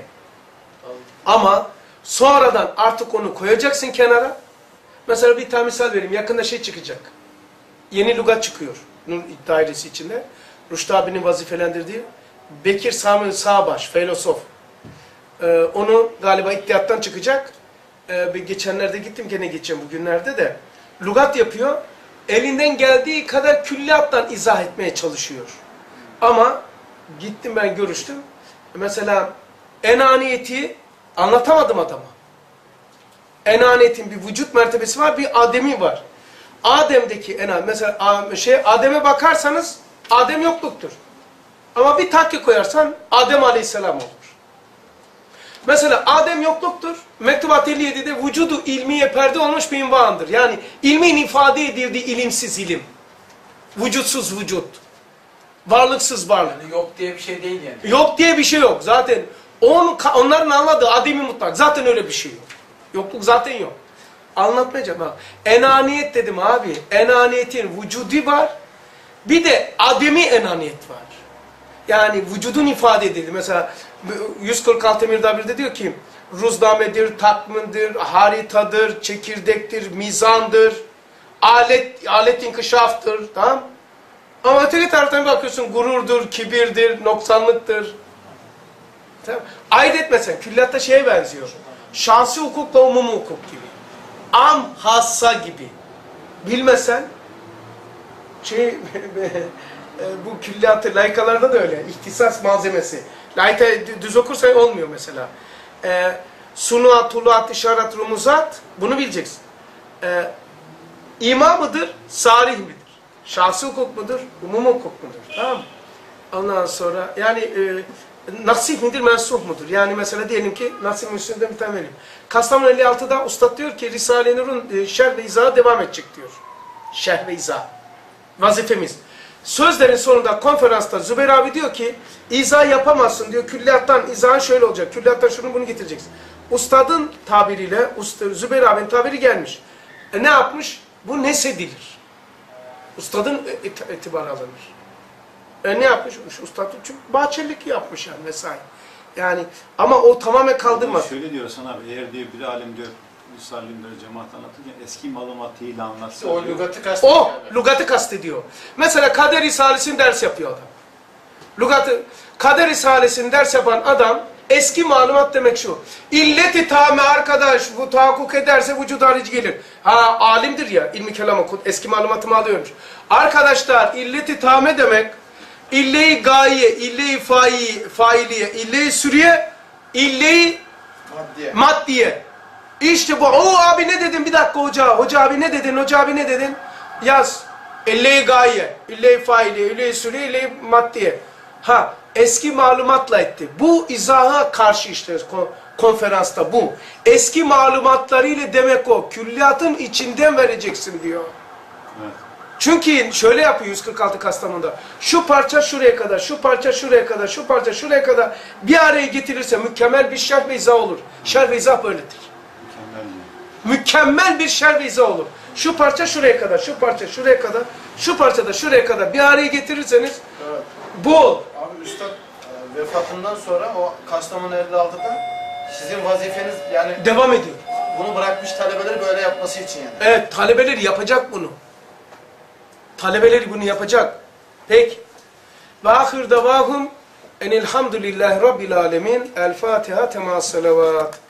Ama sonradan artık onu koyacaksın kenara. Mesela bir tane misal vereyim. Yakında şey çıkacak. Yeni lügat çıkıyor. Nur dairesi içinde. Rüştü abinin vazifelendirdiği. Bekir Sami Sağbaş, filozof. Ee, onu galiba ittihaptan çıkacak. Ee, geçenlerde gittim, gene geçeceğim bugünlerde de. Lügat yapıyor. Elinden geldiği kadar külliyattan izah etmeye çalışıyor. Ama gittim ben görüştüm. Mesela enaniyeti anlatamadım adama. Enaniyetin bir vücut mertebesi var, bir ademi var. Adem'deki enan, mesela şey Adem'e bakarsanız Adem yokluktur. Ama bir takke koyarsan Adem Aleyhisselam olur. Mesela Adem yokluktur. Mektubat elli yedide vücudu ilmiye perde olmuş bir invandır. Yani ilmin ifade edildiği ilimsiz ilim. Vücutsuz vücut. Varlıksız varlık. Yani yok diye bir şey değil yani. Yok diye bir şey yok. Zaten on, onların anladığı ademi mutlak. Zaten öyle bir şey yok. Yokluk zaten yok. Anlatmayacağım ha. Enaniyet dedim abi. Enaniyetin vücudi var. Bir de ademi enaniyet var. Yani vücudun ifade edildi. Mesela yüz kırk altı Emir'de birde diyor ki ruznamedir, takmindir, haritadır, çekirdektir, mizandır, alet alet inkişaftır. Tamam? Ama öteki taraftan bakıyorsun gururdur, kibirdir, noksanlıktır. Tamam? Ayırt etmesen külliyatta şeye benziyor. Şansi hukukla umumi hukuk gibi. Am hassa gibi. Bilmesen şey e, bu külliyatı, layıkalarda da öyle. İhtisas malzemesi. Layıka düz okursan olmuyor mesela. E, sunuat, tuluat, işaret, rumuzat bunu bileceksin. E, ima mıdır? Sarih midir? Şahsi hukuk mudur? Umum hukuk mudur? Tamam mı? Ondan sonra yani e, nasih midir? Mensuh mudur? Yani mesela diyelim ki Nasih Müslüm'den bir tane vereyim. Kastamonu elli altıda Ustad diyor ki Risale-i Nur'un e, şerh ve izahı devam edecek diyor. Şerh ve izah. Vazifemiz. Sözlerin sonunda konferansta Zübeyir abi diyor ki izah yapamazsın diyor. Külliyattan izahın şöyle olacak. Külliyattan şunu bunu getireceksin. Ustadın tabiriyle Usta, Zübeyir abinin tabiri gelmiş. E ne yapmış? Bu nesedilir. Ustadın it itibarı alınır. E ne yapmış? Ustad çünkü bahçelik yapmış yani vesaire. Yani ama o tamamen kaldırmaz. Şöyle diyor sana abi, eğer diyor bir alim diyor Müsallimleri cemaat anlatırken eski malumatıyla anlatsa O diyor. lügatı kastediyor. O lügatı kastediyor. Mesela Kader Risalesi'nin ders yapıyor adam. Lügatı, Kader Risalesi'nin ders yapan adam eski malumat demek şu. İlleti tame arkadaş bu tahakkuk ederse vücud harici gelir. Ha alimdir ya ilmi kelam okut eski malumatımı alıyormuş. Arkadaşlar illeti tame demek ille-i gaye, ille-i faili, failiye, ille-i sürüye, ille-i Maddiye. maddiye. İşte bu. O abi ne dedin? Bir dakika hoca. Hoca abi ne dedin? Hoca abi ne dedin? Yaz. İlle-i gaye, ille-i faili, ille-i sürüye, ille-i maddiye. Ha eski malumatla etti. Bu izaha karşı işte konferansta bu. Eski malumatlarıyla demek o. Külliyatın içinden vereceksin diyor. Evet. Çünkü şöyle yapıyor yüz kırk altı Kastamonu'da. Şu parça şuraya kadar, şu parça şuraya kadar, şu parça şuraya kadar bir araya getirirse mükemmel bir şerh ve izah olur. Şerh ve izah böyledir. Mükemmel diyor. Mükemmel bir şerh ve izah olur. Şu parça şuraya kadar, şu parça şuraya kadar, şu parça da şuraya kadar bir araya getirirseniz Evet. bu olur. Abi Üstad e, vefatından sonra o Kastamonu elli altıda sizin vazifeniz yani Devam ediyor. bunu bırakmış talebeleri böyle yapması için yani. Evet, talebeleri yapacak bunu. Talebeleri bunu yapacak. Peki. Ve ahir davahum enilhamdülillahi rabbil alemin. El Fatiha tema salavat.